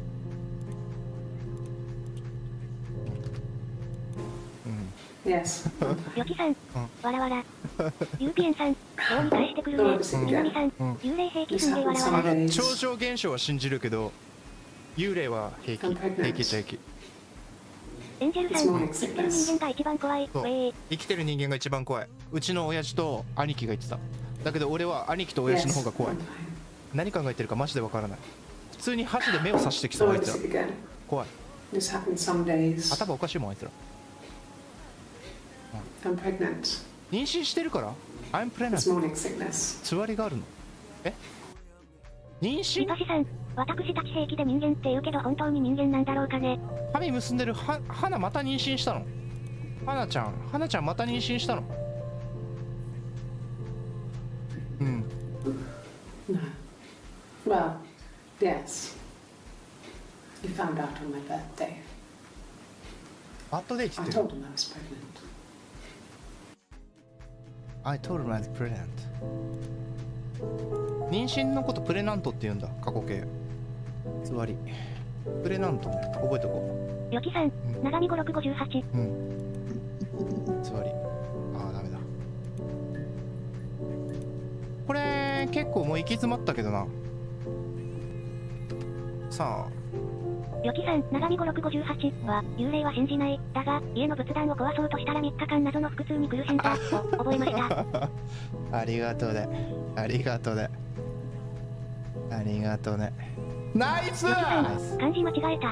S4: Yes.
S1: ヨキさん、わらわら。ユーピエンさん、棒に返してくるね。南さん、幽霊兵器住んでわらわ
S2: あ
S1: ら。
S2: の超常現象は信じるけど幽霊は平気。平気っちゃ平気。
S1: エンジェルさん、生きてる人間が一番怖い。ウ
S2: そう
S1: ェー。
S2: 生きてる人間が一番怖い。うちの親父と兄貴が言ってた。だけど俺は兄貴と親父の方が怖い。何考えてるかマジでわからない。普通に箸で目を刺してきそうあいつら。怖い。
S4: This happened some days.
S2: 頭おかしいもんあいつら。
S4: I'm pregnant.
S2: 妊娠してるから I'm
S4: This
S2: pregnant
S4: morning sickness.
S2: つわりがあるの。え妊
S1: リ
S2: 娠
S1: トシさん、私たち平気で人間って言うけど本当に人間なんだろうかね。
S2: 髪結んでるは花また妊娠したの。花ちゃん花ちゃんまた妊娠したの。うん。
S4: No. Well, yes. He found out on my birthday.
S2: バッドデイって言
S4: I
S2: ってる。
S4: told him I was pregnant.
S2: I told him I was pregnant. 妊娠のことプレナントって言うんだ、過去形。つわり。プレナントね、覚えとこ
S1: よきさん、長見ごろくごじゅうはち。
S2: う。うん。つわり。ああ、ダメだ。これ、結構もう行き詰まったけどな。さあ。
S1: よきさん、長見ごろくごじゅうはちは、幽霊は信じない。だが、家の仏壇を壊そうとしたらみっかかん謎の腹痛に苦しんだ。と覚えました。
S2: ありがとうね。ありがとうね。ありがとうね。ナイス
S1: よきさん、漢字間違えた。
S2: うん、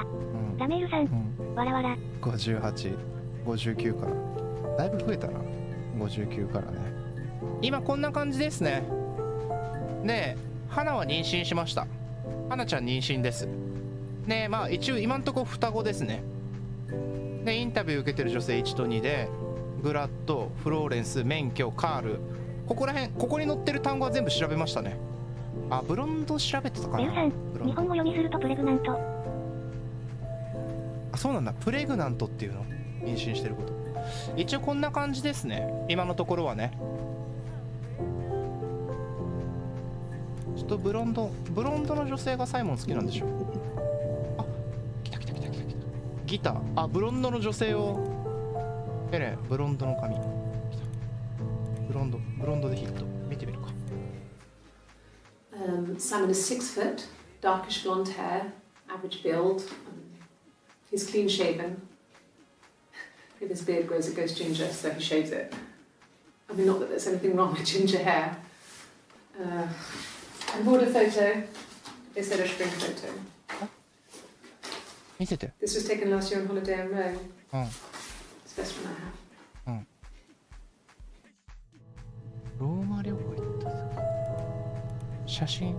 S1: ラメールさん、
S2: うん、
S1: わらわら。
S2: ごじゅうはち、ごじゅうきゅうから。だいぶ増えたな。ごじゅうきゅうからね。今こんな感じですね。で、花は妊娠しました。花ちゃん妊娠です。で、まあ一応今んとこ双子ですね。で、インタビュー受けてる女性いちとにで、グラッド、フローレンス、免許、カール。ここら辺、ここに載ってる単語は全部調べましたね。あ、ブロンド調べてたかな。
S1: ベルさん、日本語読みするとプレグナント。
S2: あ、そうなんだ。プレグナントっていうの。妊娠してること。一応こんな感じですね。今のところはね。ちょっとブロンド、ブロンドの女性がサイモン好きなんでしょ。あ、来た来た来た来た来た。ギター。あ、ブロンドの女性を。えね、ブロンドの髪。来た。ブロンド、ブロンドでヒット。見てみるか。
S4: Um, Simon is six foot, darkish blonde hair, average build. Um, he's clean shaven. If his beard grows, it goes ginger, so he shaves it. I mean, not that there's anything wrong with ginger hair. Uh, and border photo. They said I should bring a photo.
S2: 見せて。
S4: This was taken last year on holiday in Rome.
S2: うん。
S4: It's the best one I have.
S2: うん。ローマ旅行行ったぞ。写真。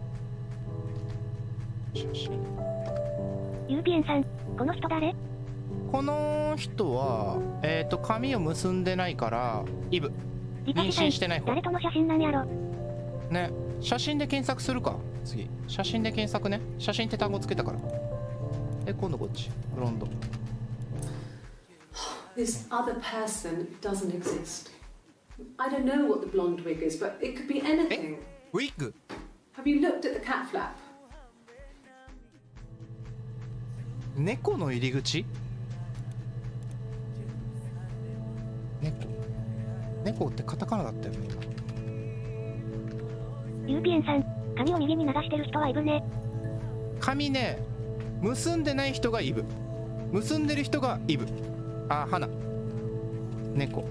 S2: 写真。
S1: ユーピエンさん、この人誰？
S2: この人は、えっと、髪を結んでないから、イブ。妊娠してない方。
S1: 誰との写真なんやろ？
S2: ね、写真で検索するか。次。写真で検索ね。写真って単語つけたから。え、今度こっち。ブロンド。
S4: This other person doesn't exist. I don't know what the blonde wig is, but it could be anything.
S2: ウィッグ。
S4: Have you looked at the cat flap?
S2: 猫の入り口？猫。猫ってカタカナだったよね。
S1: ユーピエンさん、髪を右に流してる人はいるね。
S2: 髪ね、結んでない人がイブ。結んでる人がイブ。あ、花。猫。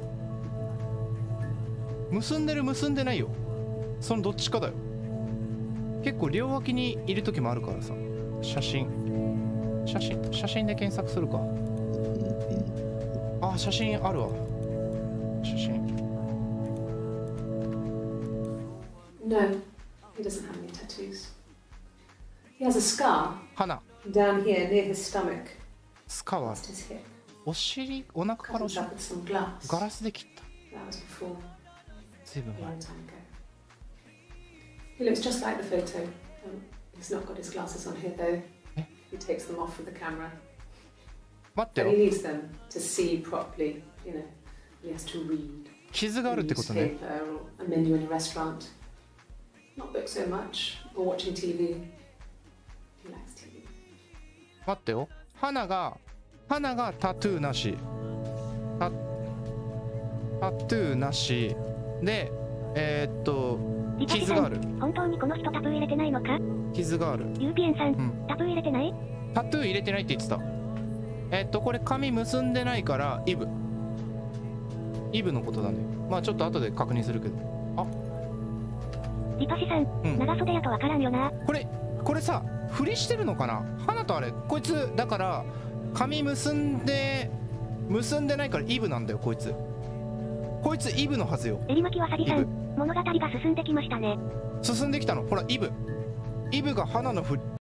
S2: 結んでる結んでないよ。そのどっちかだよ。結構両脇にいる時もあるからさ。写真写真写真で検索するか。あ、写真あるわ。写真。
S4: No, he doesn't have any tattoos. He has a scar
S2: 花。
S4: down here near his stomach.
S2: スカは
S4: Past his hip.
S2: お尻、お腹から
S4: Covered
S2: お尻。
S4: up with some glass.
S2: ガラスで切った。
S4: That was before,
S2: 随分
S4: a
S2: 前。
S4: long time ago. He looks just like the photo. Um, he's not got his glasses on here though.
S2: Eh?
S4: He takes them off with the camera.
S2: 待って
S4: But
S2: よ。
S4: he needs them to see properly, you know. He has to read.
S2: 傷があるってことね。
S4: Newspaper or a menu in a restaurant. Not book so much or watching T V. He likes T V.
S2: 待ってよ。花が花がタトゥーなし。タタトゥーなしで、えー、っと
S1: リタシさ
S2: 傷がある。
S1: ん、本当にこの人タトゥー入れてないのか？
S2: 傷がある。
S1: ユーピエンさん、
S2: うん
S1: タトゥー入れてない？
S2: タトゥー入れてないって言ってた。えー、っとこれ髪結んでないからイブ。イブのことだね。まあちょっと後で確認するけど。あ、
S1: リタシさん、
S2: うん
S1: 長袖やとわからんよな。
S2: これこれさ、ふりしてるのかな。花とあれこいつだから髪結んで結んでないからイブなんだよこいつ。こいつイブのはずよ。
S1: 襟巻きわさびさん、物語が進んできましたね。
S2: 進んできたのほらイブイブが花のふ